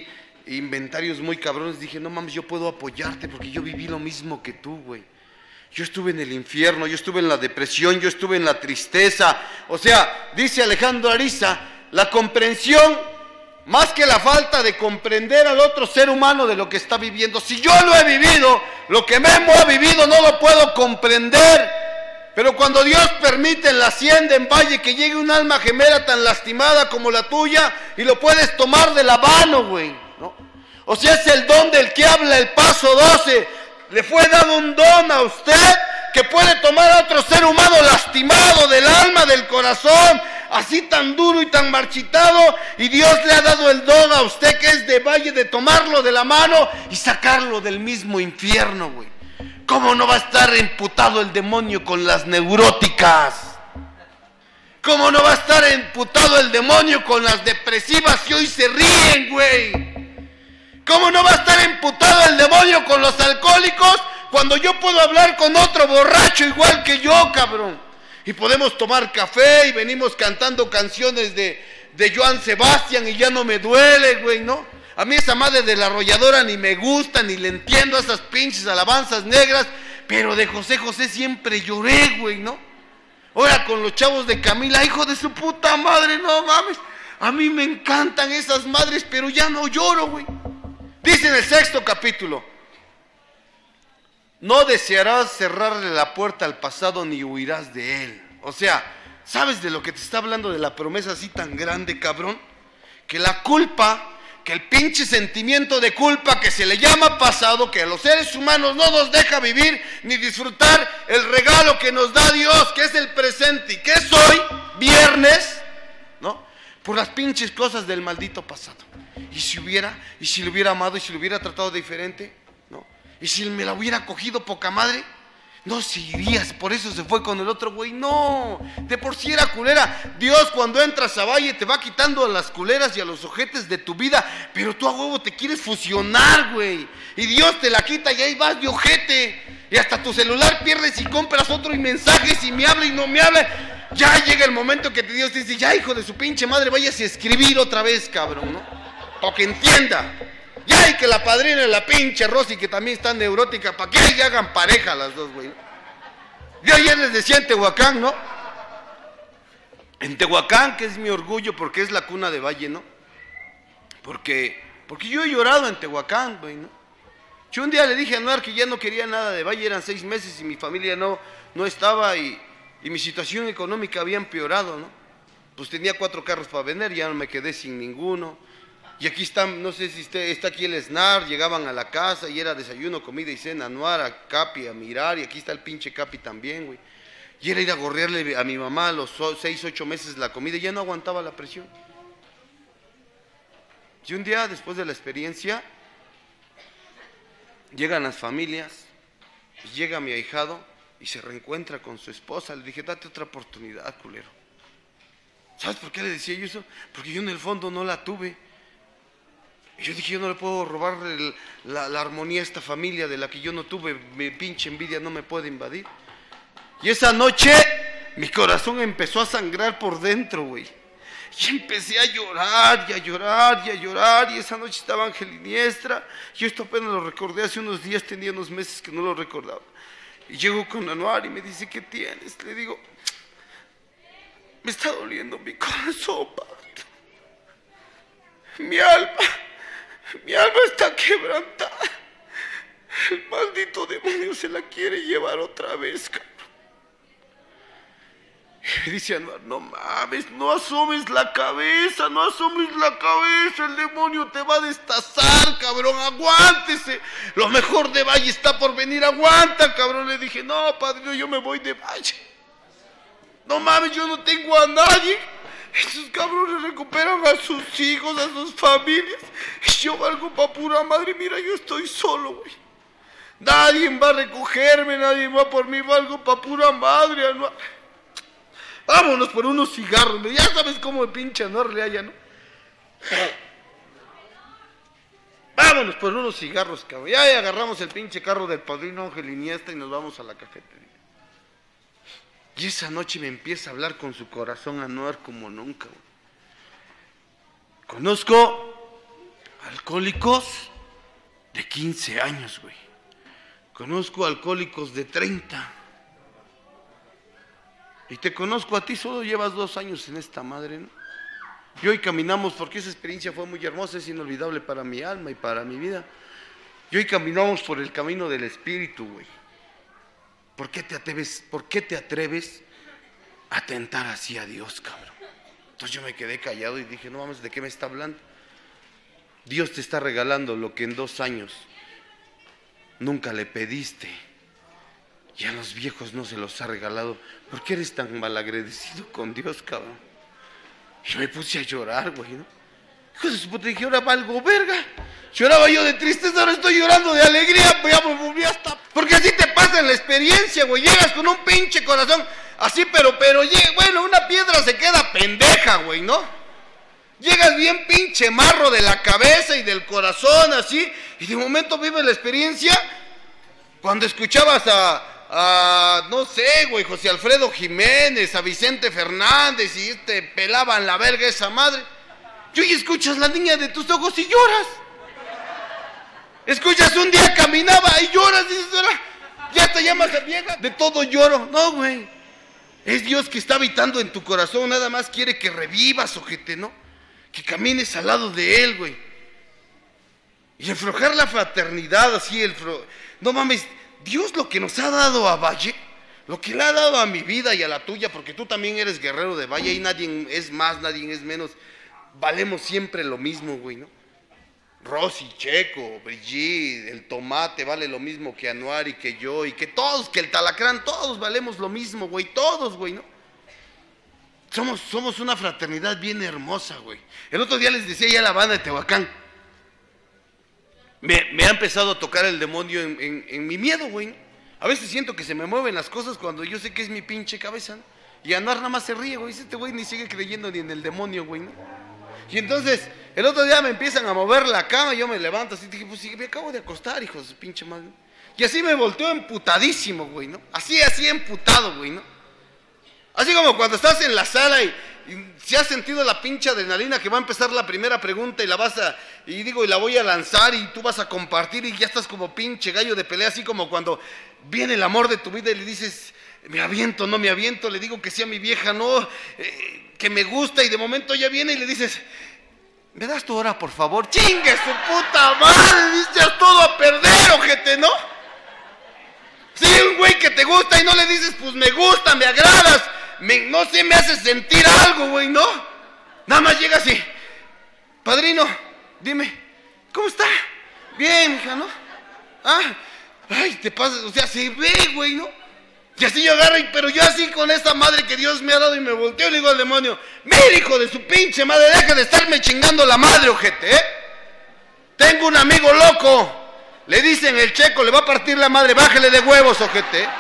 inventarios muy cabrones. Dije, no mames, yo puedo apoyarte porque yo viví lo mismo que tú, güey. Yo estuve en el infierno, yo estuve en la depresión, yo estuve en la tristeza. O sea, dice Alejandro Ariza, la comprensión, más que la falta de comprender al otro ser humano de lo que está viviendo. Si yo lo he vivido, lo que Memo ha vivido no lo puedo comprender. Pero cuando Dios permite en la hacienda, en Valle, que llegue un alma gemela tan lastimada como la tuya, y lo puedes tomar de la mano, güey, ¿no? O sea, es el don del que habla el paso doce. Le fue dado un don a usted que puede tomar a otro ser humano lastimado del alma, del corazón, así tan duro y tan marchitado, y Dios le ha dado el don a usted que es de Valle, de tomarlo de la mano y sacarlo del mismo infierno, güey. ¿Cómo no va a estar imputado el demonio con las neuróticas? ¿Cómo no va a estar imputado el demonio con las depresivas que hoy se ríen, güey? ¿Cómo no va a estar imputado el demonio con los alcohólicos cuando yo puedo hablar con otro borracho igual que yo, cabrón? Y podemos tomar café y venimos cantando canciones de, de Joan Sebastián y ya no me duele, güey, ¿no? A mí esa madre de la arrolladora ni me gusta, ni le entiendo a esas pinches alabanzas negras, pero de José José siempre lloré, güey, ¿no? Ahora con los chavos de Camila, hijo de su puta madre, no mames, a mí me encantan esas madres, pero ya no lloro, güey. Dice en el sexto capítulo, no desearás cerrarle la puerta al pasado ni huirás de él. O sea, ¿sabes de lo que te está hablando de la promesa así tan grande, cabrón? Que la culpa... que el pinche sentimiento de culpa que se le llama pasado, que a los seres humanos no nos deja vivir ni disfrutar el regalo que nos da Dios, que es el presente y que es hoy, viernes, ¿no? Por las pinches cosas del maldito pasado. Y si hubiera, y si lo hubiera amado, y si lo hubiera tratado diferente, ¿no? Y si me la hubiera cogido poca madre, no se irías, por eso se fue con el otro güey. No, de por sí era culera. Dios cuando entras a Valle te va quitando a las culeras y a los ojetes de tu vida, pero tú a huevo te quieres fusionar, güey. Y Dios te la quita y ahí vas de ojete. Y hasta tu celular pierdes y compras otro y mensajes y me habla y no me habla. Ya llega el momento que Dios te dice, ya hijo de su pinche madre, vayas a escribir otra vez, cabrón, ¿no? Para que entienda. Ya hay que la padrina, la pinche Rosy, que también está neurótica, para que ya hagan pareja las dos, güey. Yo ayer les decía en Tehuacán, ¿no? En Tehuacán, que es mi orgullo porque es la cuna de Valle, ¿no? Porque, porque yo he llorado en Tehuacán, güey, ¿no? Yo un día le dije a Anuar que ya no quería nada de Valle, eran seis meses y mi familia no, no estaba y, y mi situación económica había empeorado, ¿no? Pues tenía cuatro carros para vender, ya no me quedé sin ninguno. Y aquí está, no sé si usted, está aquí el Snar, llegaban a la casa y era desayuno, comida y cena, Anuar, a Capi, a mirar, y aquí está el pinche Capi también, güey. Y era ir a gorrearle a mi mamá a los seis, ocho meses la comida y ya no aguantaba la presión. Y un día, después de la experiencia, llegan las familias, y llega mi ahijado y se reencuentra con su esposa. Le dije, date otra oportunidad, culero. ¿Sabes por qué le decía yo eso? Porque yo en el fondo no la tuve. Y yo dije, yo no le puedo robar el, la, la armonía a esta familia de la que yo no tuve, mi pinche envidia no me puede invadir. Y esa noche mi corazón empezó a sangrar por dentro, güey. Y empecé a llorar y a llorar y a llorar, y esa noche estaba Ángel Iniestra. Yo esto apenas lo recordé hace unos días, tenía unos meses que no lo recordaba. Y llego con Anuar y me dice, ¿qué tienes? Le digo, me está doliendo mi corazón, padre. Mi alma, mi alma está quebrantada. El maldito demonio se la quiere llevar otra vez, cabrón. Y me dice Anuar, no mames, no asomes la cabeza, no asomes la cabeza, el demonio te va a destazar, cabrón, aguántese. Lo mejor de Valle está por venir, aguanta, cabrón. Le dije, no, padrino, yo me voy de Valle. No mames, yo no tengo a nadie. Esos cabrones recuperan a sus hijos, a sus familias. Y yo valgo pa' pura madre, mira, yo estoy solo, güey. Nadie va a recogerme, nadie va por mí, valgo pa' pura madre, Anuar. Vámonos por unos cigarros, ya sabes cómo el pinche Anuar le haya, ¿no? Vámonos por unos cigarros, cabrón. Ya agarramos el pinche carro del padrino Ángel Iniestra y nos vamos a la cafetería. Y esa noche me empieza a hablar con su corazón Anuar como nunca, güey. Conozco a alcohólicos de quince años, güey. Conozco alcohólicos de treinta. Y te conozco a ti, solo llevas dos años en esta madre, ¿no? Y hoy caminamos, porque esa experiencia fue muy hermosa, es inolvidable para mi alma y para mi vida. Y hoy caminamos por el camino del Espíritu, güey. ¿Por qué te atreves, por qué te atreves a tentar así a Dios, cabrón? Entonces yo me quedé callado y dije, no mames, ¿de qué me está hablando? Dios te está regalando lo que en dos años nunca le pediste. Y a los viejos no se los ha regalado. ¿Por qué eres tan malagradecido con Dios, cabrón? Y me puse a llorar, güey, ¿no? Hijo de su puta, dije, ahora valgo verga. Lloraba yo de tristeza, ahora estoy llorando de alegría, pues ya me volví hasta... Porque así te pasa en la experiencia, güey. Llegas con un pinche corazón así, pero, pero, bueno, una piedra se queda pendeja, güey, ¿no? Llegas bien pinche marro de la cabeza y del corazón, así, y de momento vives la experiencia cuando escuchabas a... a no sé, güey, José Alfredo Jiménez, a Vicente Fernández, y te pelaban la verga esa madre. Y hoy escuchas la niña de tus ojos y lloras. Escuchas un día caminaba y lloras, dices, ya te llamas a vieja, de todo lloro. No, güey, es Dios que está habitando en tu corazón, nada más quiere que revivas, ojete, ¿no? Que camines al lado de Él, güey. Y aflojar la fraternidad, así, el fro... no mames, Dios lo que nos ha dado a Valle, lo que le ha dado a mi vida y a la tuya, porque tú también eres guerrero de Valle y nadie es más, nadie es menos, valemos siempre lo mismo, güey, ¿no? Rosy, Checo, Brigitte, el Tomate vale lo mismo que Anuar y que yo y que todos, que el Talacrán, todos valemos lo mismo, güey, todos, güey, ¿no? Somos, somos una fraternidad bien hermosa, güey. El otro día les decía ya a la banda de Tehuacán, me, me ha empezado a tocar el demonio en, en, en mi miedo, güey, ¿no? A veces siento que se me mueven las cosas cuando yo sé que es mi pinche cabeza, ¿no? Y Anuar nada más se ríe, güey, este güey ni sigue creyendo ni en el demonio, güey, ¿no? Y entonces, el otro día me empiezan a mover la cama y yo me levanto así, dije, pues sí, me acabo de acostar, hijo de su pinche madre. Y así me volteó emputadísimo, güey, ¿no? Así, así emputado, güey, ¿no? Así como cuando estás en la sala y, y si has sentido la pinche adrenalina que va a empezar la primera pregunta y la vas a, y digo, y la voy a lanzar y tú vas a compartir y ya estás como pinche gallo de pelea, así como cuando viene el amor de tu vida y le dices, me aviento, no me aviento, le digo que sí a mi vieja, no, eh, que me gusta, y de momento ya viene y le dices, ¿me das tu hora, por favor? ¡Chingue su puta madre! Dices todo a perder, ojete, ¿no? Sí, un güey que te gusta y no le dices, pues me gusta, me agradas, me, no sé, me hace sentir algo, güey, ¿no? Nada más llega así, padrino, dime, ¿cómo está? Bien, hija, ¿no? Ah, ay, te pasa, o sea, se ve, güey, ¿no? Y así yo agarro, pero yo así con esta madre que Dios me ha dado y me volteo y le digo al demonio, mira, hijo de su pinche madre, deja de estarme chingando la madre, ojete, ¿eh? Tengo un amigo loco, le dicen el Checo, le va a partir la madre, bájale de huevos, ojete, ¿eh?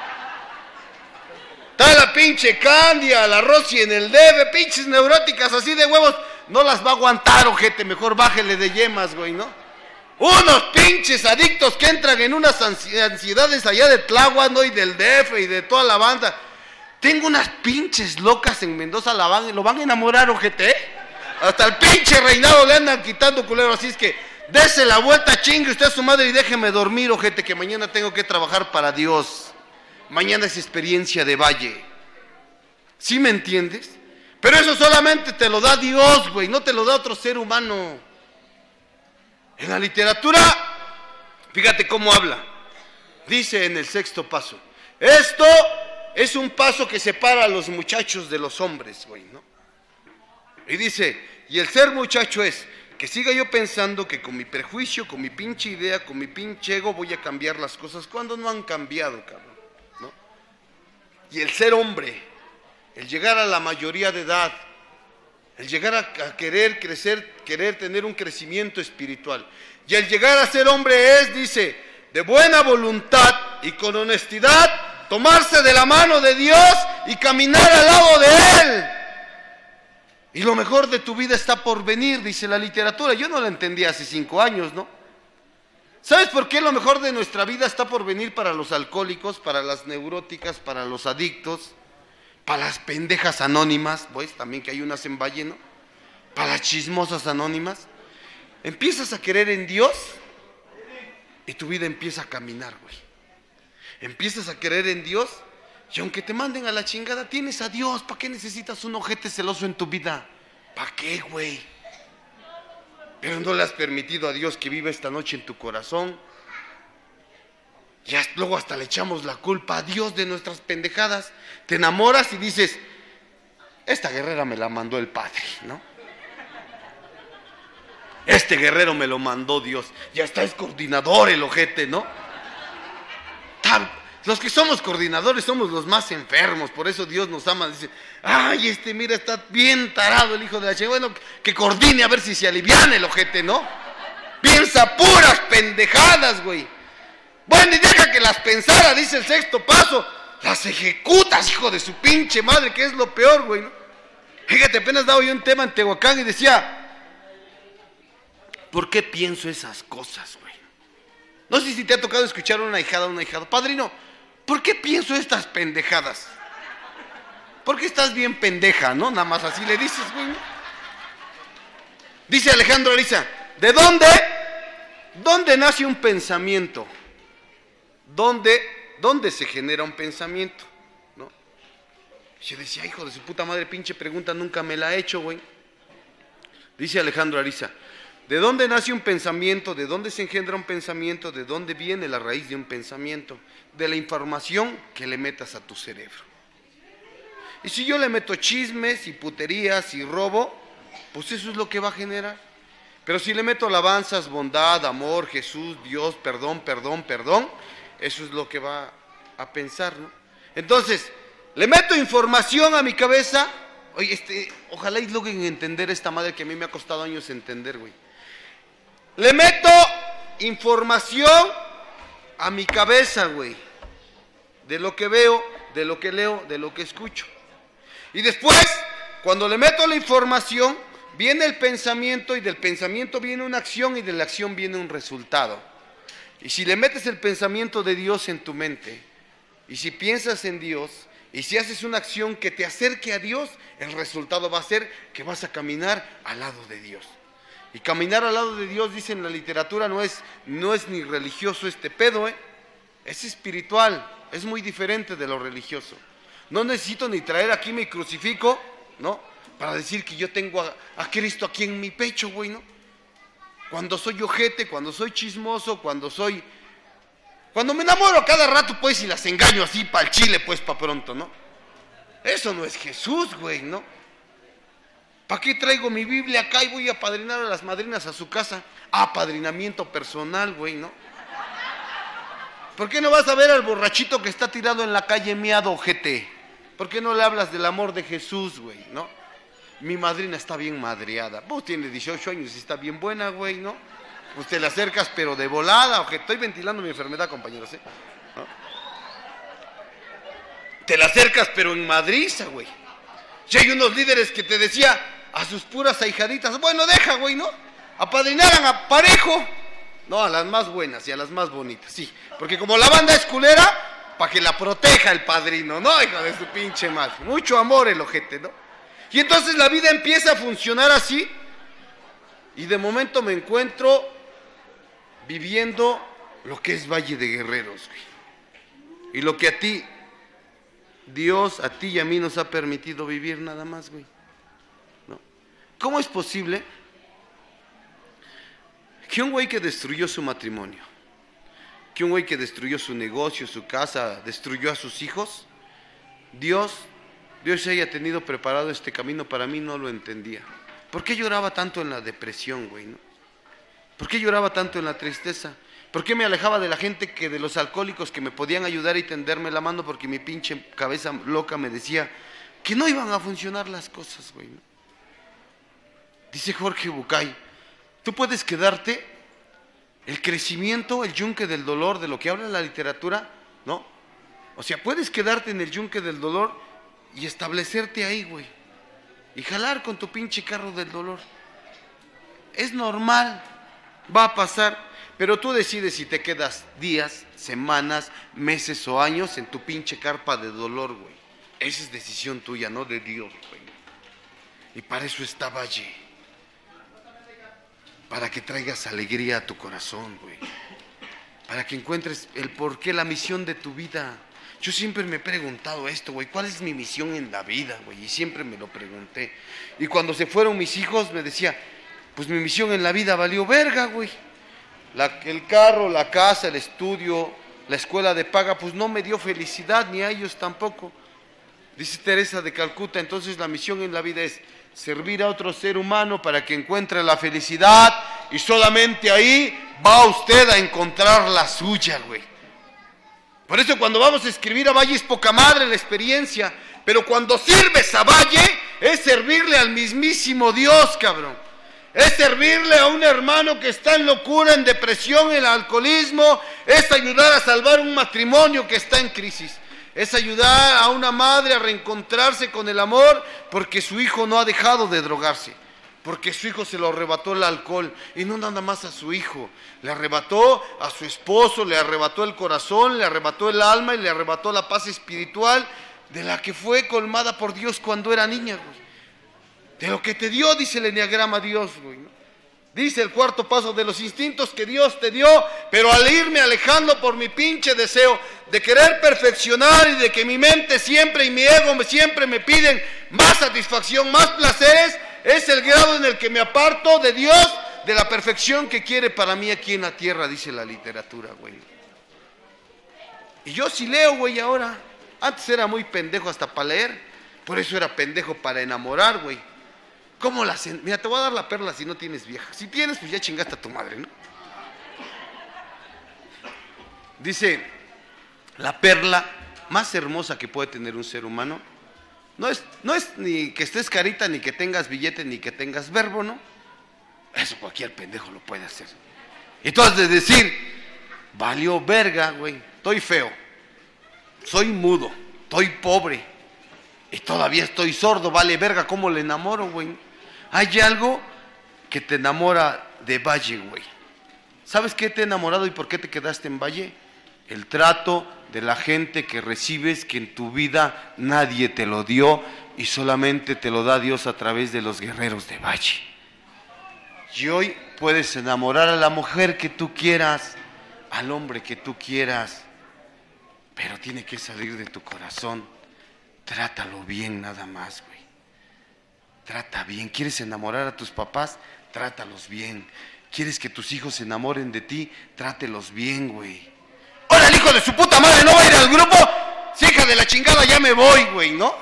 Está la pinche Candia, la Rosy en el debe, pinches neuróticas así de huevos, no las va a aguantar, ojete, mejor bájale de yemas, güey, ¿no? Unos pinches adictos que entran en unas ansiedades allá de Tláhuac, ¿no? Y del D F y de toda la banda. Tengo unas pinches locas en Mendoza, la van, lo van a enamorar, ojete, ¿eh? Hasta el pinche reinado le andan quitando, culero, así es que dese la vuelta, chingue usted a su madre y déjeme dormir, ojete, que mañana tengo que trabajar para Dios. Mañana es experiencia de Valle. ¿Sí me entiendes? Pero eso solamente te lo da Dios, güey, no te lo da otro ser humano. En la literatura, fíjate cómo habla. Dice en el sexto paso, esto es un paso que separa a los muchachos de los hombres, güey, ¿no? Y dice, y el ser muchacho es que siga yo pensando que con mi prejuicio, con mi pinche idea, con mi pinche ego voy a cambiar las cosas cuando no han cambiado, cabrón, ¿no? Y el ser hombre, el llegar a la mayoría de edad, el llegar a, a querer crecer, querer tener un crecimiento espiritual. Y el llegar a ser hombre es, dice, de buena voluntad y con honestidad, tomarse de la mano de Dios y caminar al lado de Él. Y lo mejor de tu vida está por venir, dice la literatura. Yo no la entendí hace cinco años, ¿no? ¿Sabes por qué lo mejor de nuestra vida está por venir para los alcohólicos, para las neuróticas, para los adictos? Para las pendejas anónimas, pues también que hay unas en Valle, ¿no? Para las chismosas anónimas. Empiezas a creer en Dios y tu vida empieza a caminar, güey. Empiezas a creer en Dios y aunque te manden a la chingada, tienes a Dios. ¿Para qué necesitas un ojete celoso en tu vida? ¿Para qué, güey? Pero no le has permitido a Dios que viva esta noche en tu corazón. Y luego hasta le echamos la culpa a Dios de nuestras pendejadas. Te enamoras y dices, esta guerrera me la mandó el Padre, ¿no? Este guerrero me lo mandó Dios. Ya está, es coordinador el ojete, ¿no? Los que somos coordinadores somos los más enfermos. Por eso Dios nos ama. Dice, ay, este mira, está bien tarado el hijo de la chingada. Bueno, que coordine a ver si se aliviana el ojete, ¿no? Piensa puras pendejadas, güey. Bueno, y deja que las pensara, dice el sexto paso. Las ejecutas, hijo de su pinche madre, que es lo peor, güey, ¿no? Fíjate, apenas daba yo un tema en Tehuacán y decía, ¿por qué pienso esas cosas, güey? No sé si te ha tocado escuchar a una hijada o un ahijado. Padrino, ¿por qué pienso estas pendejadas? Porque estás bien pendeja, ¿no? Nada más así le dices, güey, ¿no? Dice Alejandro Ariza, ¿de dónde? ¿Dónde nace un pensamiento? ¿Dónde, dónde se genera un pensamiento? ¿No? Yo decía, hijo de su puta madre, pinche pregunta, nunca me la he hecho, güey. Dice Alejandro Ariza, ¿de dónde nace un pensamiento? ¿De dónde se engendra un pensamiento? ¿De dónde viene la raíz de un pensamiento? De la información que le metas a tu cerebro. Y si yo le meto chismes y puterías y robo, pues eso es lo que va a generar. Pero si le meto alabanzas, bondad, amor, Jesús, Dios, perdón, perdón, perdón, eso es lo que va a pensar, ¿no? Entonces, le meto información a mi cabeza. Oye, este, ojalá y logren entender esta madre que a mí me ha costado años entender, güey. Le meto información a mi cabeza, güey. De lo que veo, de lo que leo, de lo que escucho. Y después, cuando le meto la información, viene el pensamiento y del pensamiento viene una acción y de la acción viene un resultado. Y si le metes el pensamiento de Dios en tu mente, y si piensas en Dios, y si haces una acción que te acerque a Dios, el resultado va a ser que vas a caminar al lado de Dios. Y caminar al lado de Dios, dice en la literatura, no es, no es ni religioso este pedo, ¿eh? Es espiritual, es muy diferente de lo religioso. No necesito ni traer aquí mi crucifijo, ¿no? Para decir que yo tengo a, a Cristo aquí en mi pecho, güey, ¿no? Cuando soy ojete, cuando soy chismoso, cuando soy... Cuando me enamoro cada rato, pues, y las engaño así para el chile, pues, para pronto, ¿no? Eso no es Jesús, güey, ¿no? ¿Para qué traigo mi Biblia acá y voy a apadrinar a las madrinas a su casa? Apadrinamiento personal, güey, ¿no? ¿Por qué no vas a ver al borrachito que está tirado en la calle miado, ojete? ¿Por qué no le hablas del amor de Jesús, güey, no? Mi madrina está bien madreada. Pues tiene dieciocho años y está bien buena, güey, ¿no? Pues te la acercas, pero de volada, ojete. Estoy ventilando mi enfermedad, compañeros, ¿eh? ¿No? Te la acercas, pero en madriza, güey. Y hay unos líderes que te decía a sus puras ahijaditas, bueno, deja, güey, ¿no? Apadrinaran a parejo. No, a las más buenas y a las más bonitas, sí. Porque como la banda es culera, para que la proteja el padrino, ¿no? Hijo de su pinche madre. Mucho amor el ojete, ¿no? Y entonces la vida empieza a funcionar así. Y de momento me encuentro viviendo lo que es Valle de Guerreros, güey. Y lo que a ti, Dios, a ti y a mí nos ha permitido vivir nada más, güey, ¿no? ¿Cómo es posible que un güey que destruyó su matrimonio, que un güey que destruyó su negocio, su casa, destruyó a sus hijos, Dios, Dios haya tenido preparado este camino? Para mí no lo entendía. ¿Por qué lloraba tanto en la depresión, güey, no? ¿Por qué lloraba tanto en la tristeza? ¿Por qué me alejaba de la gente, que de los alcohólicos que me podían ayudar y tenderme la mano? Porque mi pinche cabeza loca me decía que no iban a funcionar las cosas, güey, ¿no? Dice Jorge Bucay, tú puedes quedarte, el crecimiento, el yunque del dolor, de lo que habla la literatura, ¿no? O sea, puedes quedarte en el yunque del dolor y establecerte ahí, güey, y jalar con tu pinche carro del dolor. Es normal, va a pasar, pero tú decides si te quedas días, semanas, meses o años en tu pinche carpa de dolor, güey. Esa es decisión tuya, no de Dios, güey. Y para eso está Valle. para que traigas alegría a tu corazón, güey. Para que encuentres el porqué, la misión de tu vida. Yo siempre me he preguntado esto, güey, ¿cuál es mi misión en la vida, güey? Y siempre me lo pregunté. Y cuando se fueron mis hijos me decía, pues mi misión en la vida valió verga, güey. La, el carro, la casa, el estudio, la escuela de paga, pues no me dio felicidad, ni a ellos tampoco. Dice Teresa de Calcuta, entonces la misión en la vida es servir a otro ser humano para que encuentre la felicidad y solamente ahí va usted a encontrar la suya, güey. Por eso cuando vamos a escribir a Valle es poca madre la experiencia, pero cuando sirves a Valle es servirle al mismísimo Dios, cabrón. Es servirle a un hermano que está en locura, en depresión, en alcoholismo, es ayudar a salvar un matrimonio que está en crisis. Es ayudar a una madre a reencontrarse con el amor porque su hijo no ha dejado de drogarse, porque su hijo se lo arrebató el alcohol, y no nada más a su hijo, le arrebató a su esposo, le arrebató el corazón, le arrebató el alma y le arrebató la paz espiritual de la que fue colmada por Dios cuando era niña, güey. De lo que te dio, dice el Enneagrama Dios, güey, ¿no? Dice el cuarto paso de los instintos que Dios te dio, pero al irme alejando por mi pinche deseo de querer perfeccionar y de que mi mente siempre y mi ego siempre me piden más satisfacción, más placeres, es el grado en el que me aparto de Dios, de la perfección que quiere para mí aquí en la tierra, dice la literatura, güey. Y yo sí leo, güey, ahora. Antes era muy pendejo hasta para leer, por eso era pendejo para enamorar, güey. ¿Cómo las...? Mira, te voy a dar la perla si no tienes vieja. Si tienes, pues ya chingaste a tu madre, ¿no? Dice, la perla más hermosa que puede tener un ser humano no es, no es ni que estés carita, ni que tengas billete, ni que tengas verbo, ¿no? Eso cualquier pendejo lo puede hacer. Y tú has de decir, valió verga, güey, estoy feo, soy mudo, estoy pobre y todavía estoy sordo, vale verga, ¿cómo le enamoro, güey? Hay algo que te enamora de Valle, güey. ¿Sabes qué te ha enamorado y por qué te quedaste en Valle? El trato de la gente que recibes, que en tu vida nadie te lo dio y solamente te lo da Dios a través de los guerreros de Valle. Y hoy puedes enamorar a la mujer que tú quieras, al hombre que tú quieras, pero tiene que salir de tu corazón. Trátalo bien nada más, güey. Trata bien. ¿Quieres enamorar a tus papás? Trátalos bien. ¿Quieres que tus hijos se enamoren de ti? Trátelos bien, güey. ¡Ahora el hijo de su puta madre no va a ir al grupo! ¡Sí, hija de la chingada, ya me voy, güey!, ¿no?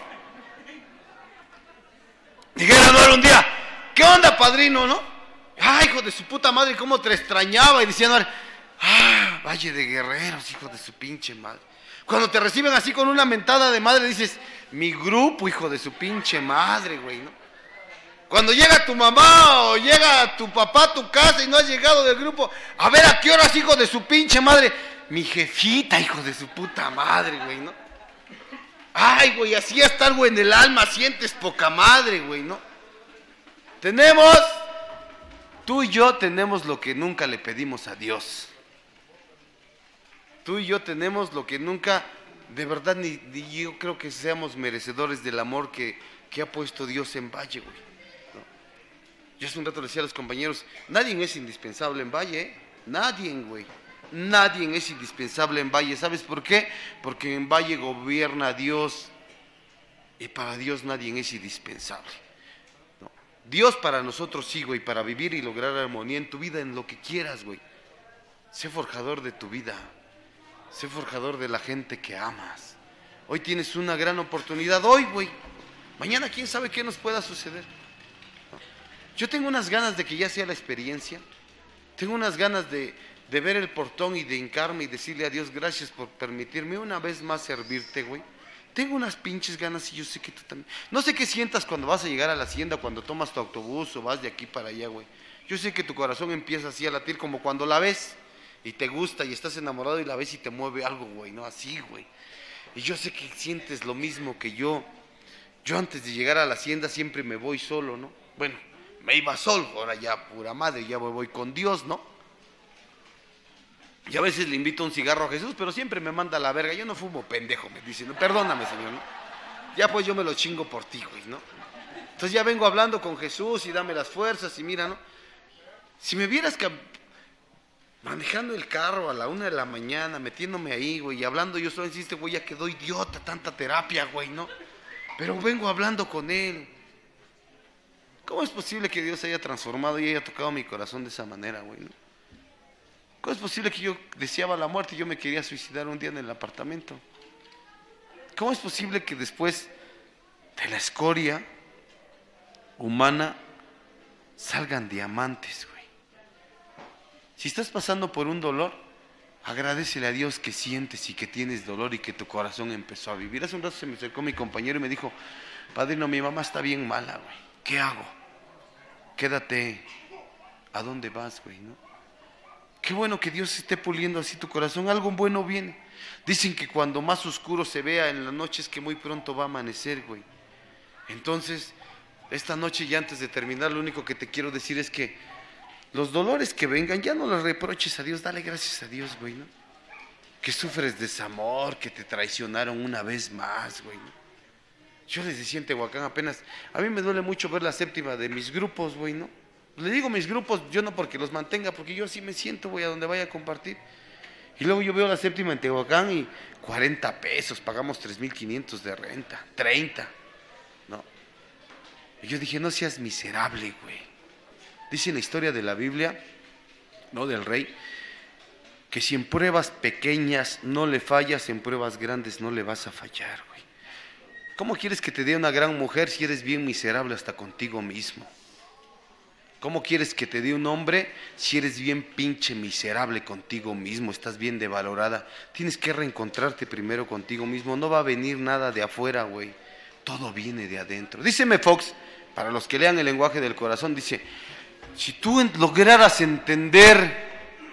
Llegué a Eduardo un día, ¿qué onda, padrino, no? ¡Ah, hijo de su puta madre, cómo te extrañaba! Y decían, ¡ah, Valle de Guerreros, hijo de su pinche madre! Cuando te reciben así con una mentada de madre, dices, mi grupo, hijo de su pinche madre, güey, ¿no? Cuando llega tu mamá o llega tu papá a tu casa y no has llegado del grupo, a ver a qué horas, hijo de su pinche madre, mi jefita, hijo de su puta madre, güey, ¿no? Ay, güey, así hasta algo en el alma, sientes poca madre, güey, ¿no? Tenemos, tú y yo tenemos lo que nunca le pedimos a Dios. Tú y yo tenemos lo que nunca, de verdad, ni, ni yo creo que seamos merecedores del amor que, que ha puesto Dios en Valle, güey, ¿no? Yo hace un rato le decía a los compañeros, nadie es indispensable en Valle, ¿eh? Nadie, güey. Nadie es indispensable en Valle. ¿Sabes por qué? Porque en Valle gobierna Dios y para Dios nadie es indispensable, ¿no? Dios para nosotros sí, güey, para vivir y lograr armonía en tu vida, en lo que quieras, güey. Sé forjador de tu vida. Sé forjador de la gente que amas. Hoy tienes una gran oportunidad, hoy, güey. Mañana quién sabe qué nos pueda suceder, ¿no? Yo tengo unas ganas de que ya sea la experiencia. Tengo unas ganas de, de ver el portón y de hincarme y decirle a Dios, gracias por permitirme una vez más servirte, güey. Tengo unas pinches ganas y yo sé que tú también. No sé qué sientas cuando vas a llegar a la hacienda, cuando tomas tu autobús o vas de aquí para allá, güey. Yo sé que tu corazón empieza así a latir como cuando la ves y te gusta y estás enamorado y la ves y te mueve algo, güey, ¿no? Así, güey. Y yo sé que sientes lo mismo que yo. Yo antes de llegar a la hacienda siempre me voy solo, ¿no? Bueno, me iba solo, ahora ya pura madre, ya voy con Dios, ¿no? Y a veces le invito un cigarro a Jesús, pero siempre me manda a la verga. Yo no fumo, pendejo, me dice, no, perdóname, Señor, ¿no? Ya pues yo me lo chingo por ti, güey, ¿no? Entonces ya vengo hablando con Jesús y dame las fuerzas y mira, ¿no? Si me vieras que manejando el carro a la una de la mañana, metiéndome ahí, güey, y hablando yo solo, deciste, güey, ya quedó idiota tanta terapia, güey, ¿no? Pero vengo hablando con él. ¿Cómo es posible que Dios haya transformado y haya tocado mi corazón de esa manera, güey, ¿no? ¿Cómo es posible que yo deseaba la muerte y yo me quería suicidar un día en el apartamento? ¿Cómo es posible que después de la escoria humana salgan diamantes, güey? Si estás pasando por un dolor, agradécele a Dios que sientes y que tienes dolor y que tu corazón empezó a vivir. Hace un rato se me acercó mi compañero y me dijo, padrino, mi mamá está bien mala, güey. ¿Qué hago? Quédate. ¿A dónde vas, güey, no? Qué bueno que Dios esté puliendo así tu corazón. Algo bueno viene. Dicen que cuando más oscuro se vea en la noche es que muy pronto va a amanecer, güey. Entonces, esta noche y antes de terminar, lo único que te quiero decir es que los dolores que vengan, ya no los reproches a Dios, dale gracias a Dios, güey, ¿no? Que sufres desamor, que te traicionaron una vez más, güey, ¿no? Yo les decía en Tehuacán apenas, a mí me duele mucho ver la séptima de mis grupos, güey, ¿no? Le digo mis grupos, yo no porque los mantenga, porque yo así me siento, güey, a donde vaya a compartir. Y luego yo veo la séptima en Tehuacán y cuarenta pesos, pagamos tres mil quinientos de renta, treinta, ¿no? Y yo dije, no seas miserable, güey. Dice en la historia de la Biblia, ¿no?, del rey, que si en pruebas pequeñas no le fallas, en pruebas grandes no le vas a fallar, güey. ¿Cómo quieres que te dé una gran mujer si eres bien miserable hasta contigo mismo? ¿Cómo quieres que te dé un hombre si eres bien pinche miserable contigo mismo? Estás bien devalorada. Tienes que reencontrarte primero contigo mismo. No va a venir nada de afuera, güey. Todo viene de adentro. Díceme Fox, para los que lean el lenguaje del corazón, dice, si tú lograras entender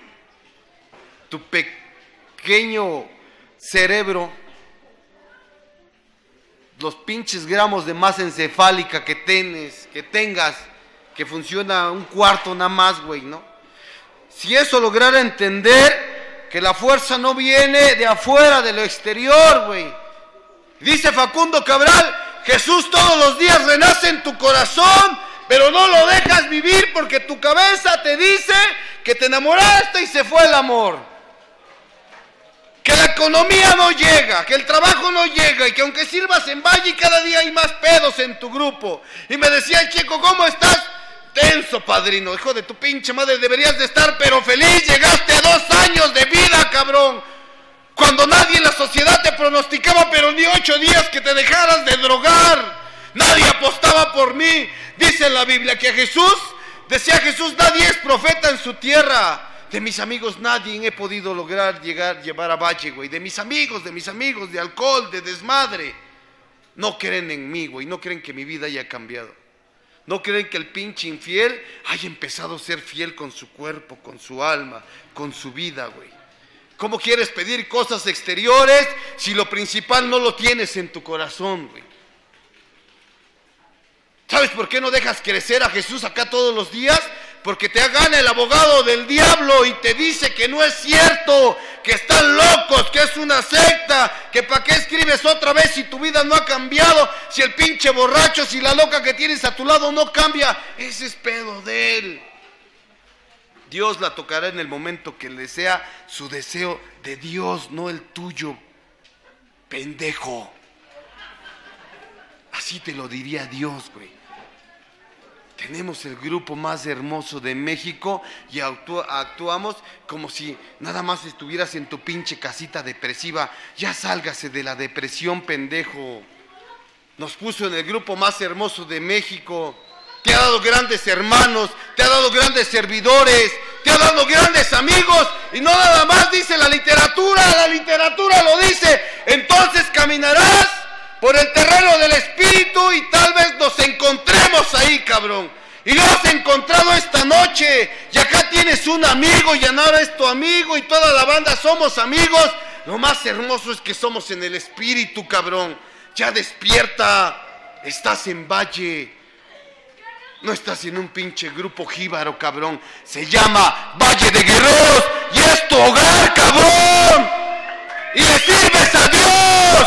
tu pequeño cerebro, los pinches gramos de masa encefálica que tienes, que tengas, que funciona un cuarto nada más, güey, ¿no? Si eso lograra entender que la fuerza no viene de afuera, de lo exterior, güey. Dice Facundo Cabral, Jesús todos los días renace en tu corazón, pero no lo dejas vivir porque tu cabeza te dice que te enamoraste y se fue el amor. Que la economía no llega, que el trabajo no llega y que aunque sirvas en Valle cada día hay más pedos en tu grupo. Y me decía el chico, ¿cómo estás? Tenso, padrino, hijo de tu pinche madre, deberías de estar pero feliz, llegaste a dos años de vida, cabrón. Cuando nadie en la sociedad te pronosticaba pero ni ocho días que te dejaras de drogar. Nadie apostaba por mí. Dice en la Biblia que Jesús, decía Jesús, nadie es profeta en su tierra. De mis amigos nadie he podido lograr llegar, llevar a Valle, güey. De mis amigos, de mis amigos, de alcohol, de desmadre. No creen en mí, güey. No creen que mi vida haya cambiado. No creen que el pinche infiel haya empezado a ser fiel con su cuerpo, con su alma, con su vida, güey. ¿Cómo quieres pedir cosas exteriores si lo principal no lo tienes en tu corazón, güey? ¿Sabes por qué no dejas crecer a Jesús acá todos los días? Porque te gana el abogado del diablo y te dice que no es cierto, que están locos, que es una secta, que para qué escribes otra vez si tu vida no ha cambiado, si el pinche borracho, si la loca que tienes a tu lado no cambia. Ese es pedo de él. Dios la tocará en el momento que le sea su deseo de Dios, no el tuyo, pendejo. Así te lo diría Dios, güey. Tenemos el grupo más hermoso de México y actú- actuamos como si nada más estuvieras en tu pinche casita depresiva. Ya sálgase de la depresión, pendejo. Nos puso en el grupo más hermoso de México. Te ha dado grandes hermanos, te ha dado grandes servidores, te ha dado grandes amigos y no nada más dice la literatura, la literatura lo dice. Entonces caminarás por el terreno del espíritu y tal vez nos encontremos ahí, cabrón. Y lo has encontrado esta noche y acá tienes un amigo y Yanara es tu amigo y toda la banda somos amigos. Lo más hermoso es que somos en el espíritu, cabrón. Ya despierta, estás en Valle. No estás en un pinche grupo jíbaro, cabrón. Se llama Valle de Guerreros y es tu hogar, cabrón. Y le sirves a Dios.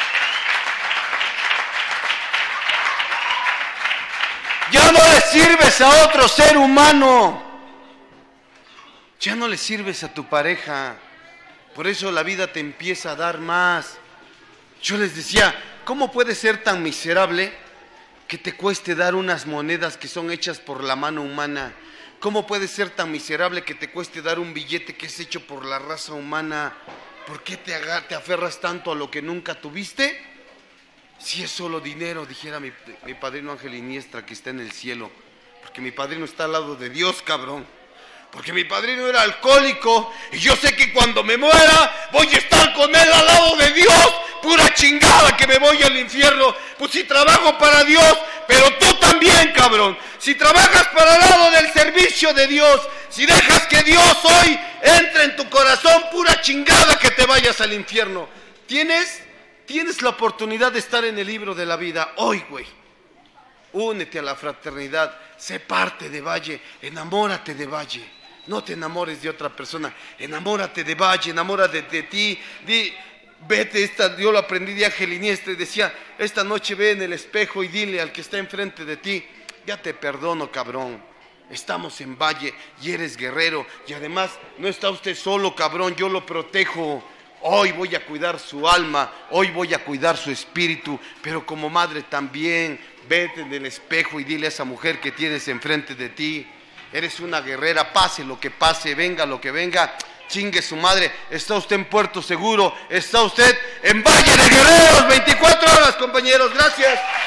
Ya no le sirves sirves a otro ser humano. Ya no le sirves a tu pareja. Por eso la vida te empieza a dar más. Yo les decía, ¿cómo puedes ser tan miserable que te cueste dar unas monedas que son hechas por la mano humana? ¿Cómo puedes ser tan miserable que te cueste dar un billete que es hecho por la raza humana? ¿Por qué te, te aferras tanto a lo que nunca tuviste? Si es solo dinero, dijera mi, mi padrino Ángel Iniestra, que está en el cielo. Porque mi padrino está al lado de Dios, cabrón. Porque mi padrino era alcohólico y yo sé que cuando me muera voy a estar con él al lado de Dios. Pura chingada que me voy al infierno. Pues si trabajo para Dios, pero tú también, cabrón. Si trabajas para el lado del servicio de Dios, si dejas que Dios hoy entre en tu corazón, pura chingada que te vayas al infierno. Tienes, tienes la oportunidad de estar en el libro de la vida hoy, güey. Únete a la fraternidad, sé parte de Valle, enamórate de Valle. No te enamores de otra persona, enamórate de Valle, enamórate de, de ti. Di, vete, esta, yo lo aprendí de Ángel Iniestra y decía, esta noche ve en el espejo y dile al que está enfrente de ti, ya te perdono, cabrón. Estamos en Valle y eres guerrero y además no está usted solo, cabrón, yo lo protejo. Hoy voy a cuidar su alma, hoy voy a cuidar su espíritu, pero como madre también, vete en el espejo y dile a esa mujer que tienes enfrente de ti, eres una guerrera, pase lo que pase, venga lo que venga, chingue su madre, está usted en Puerto Seguro, está usted en Valle de Guerreros, veinticuatro horas, compañeros, gracias.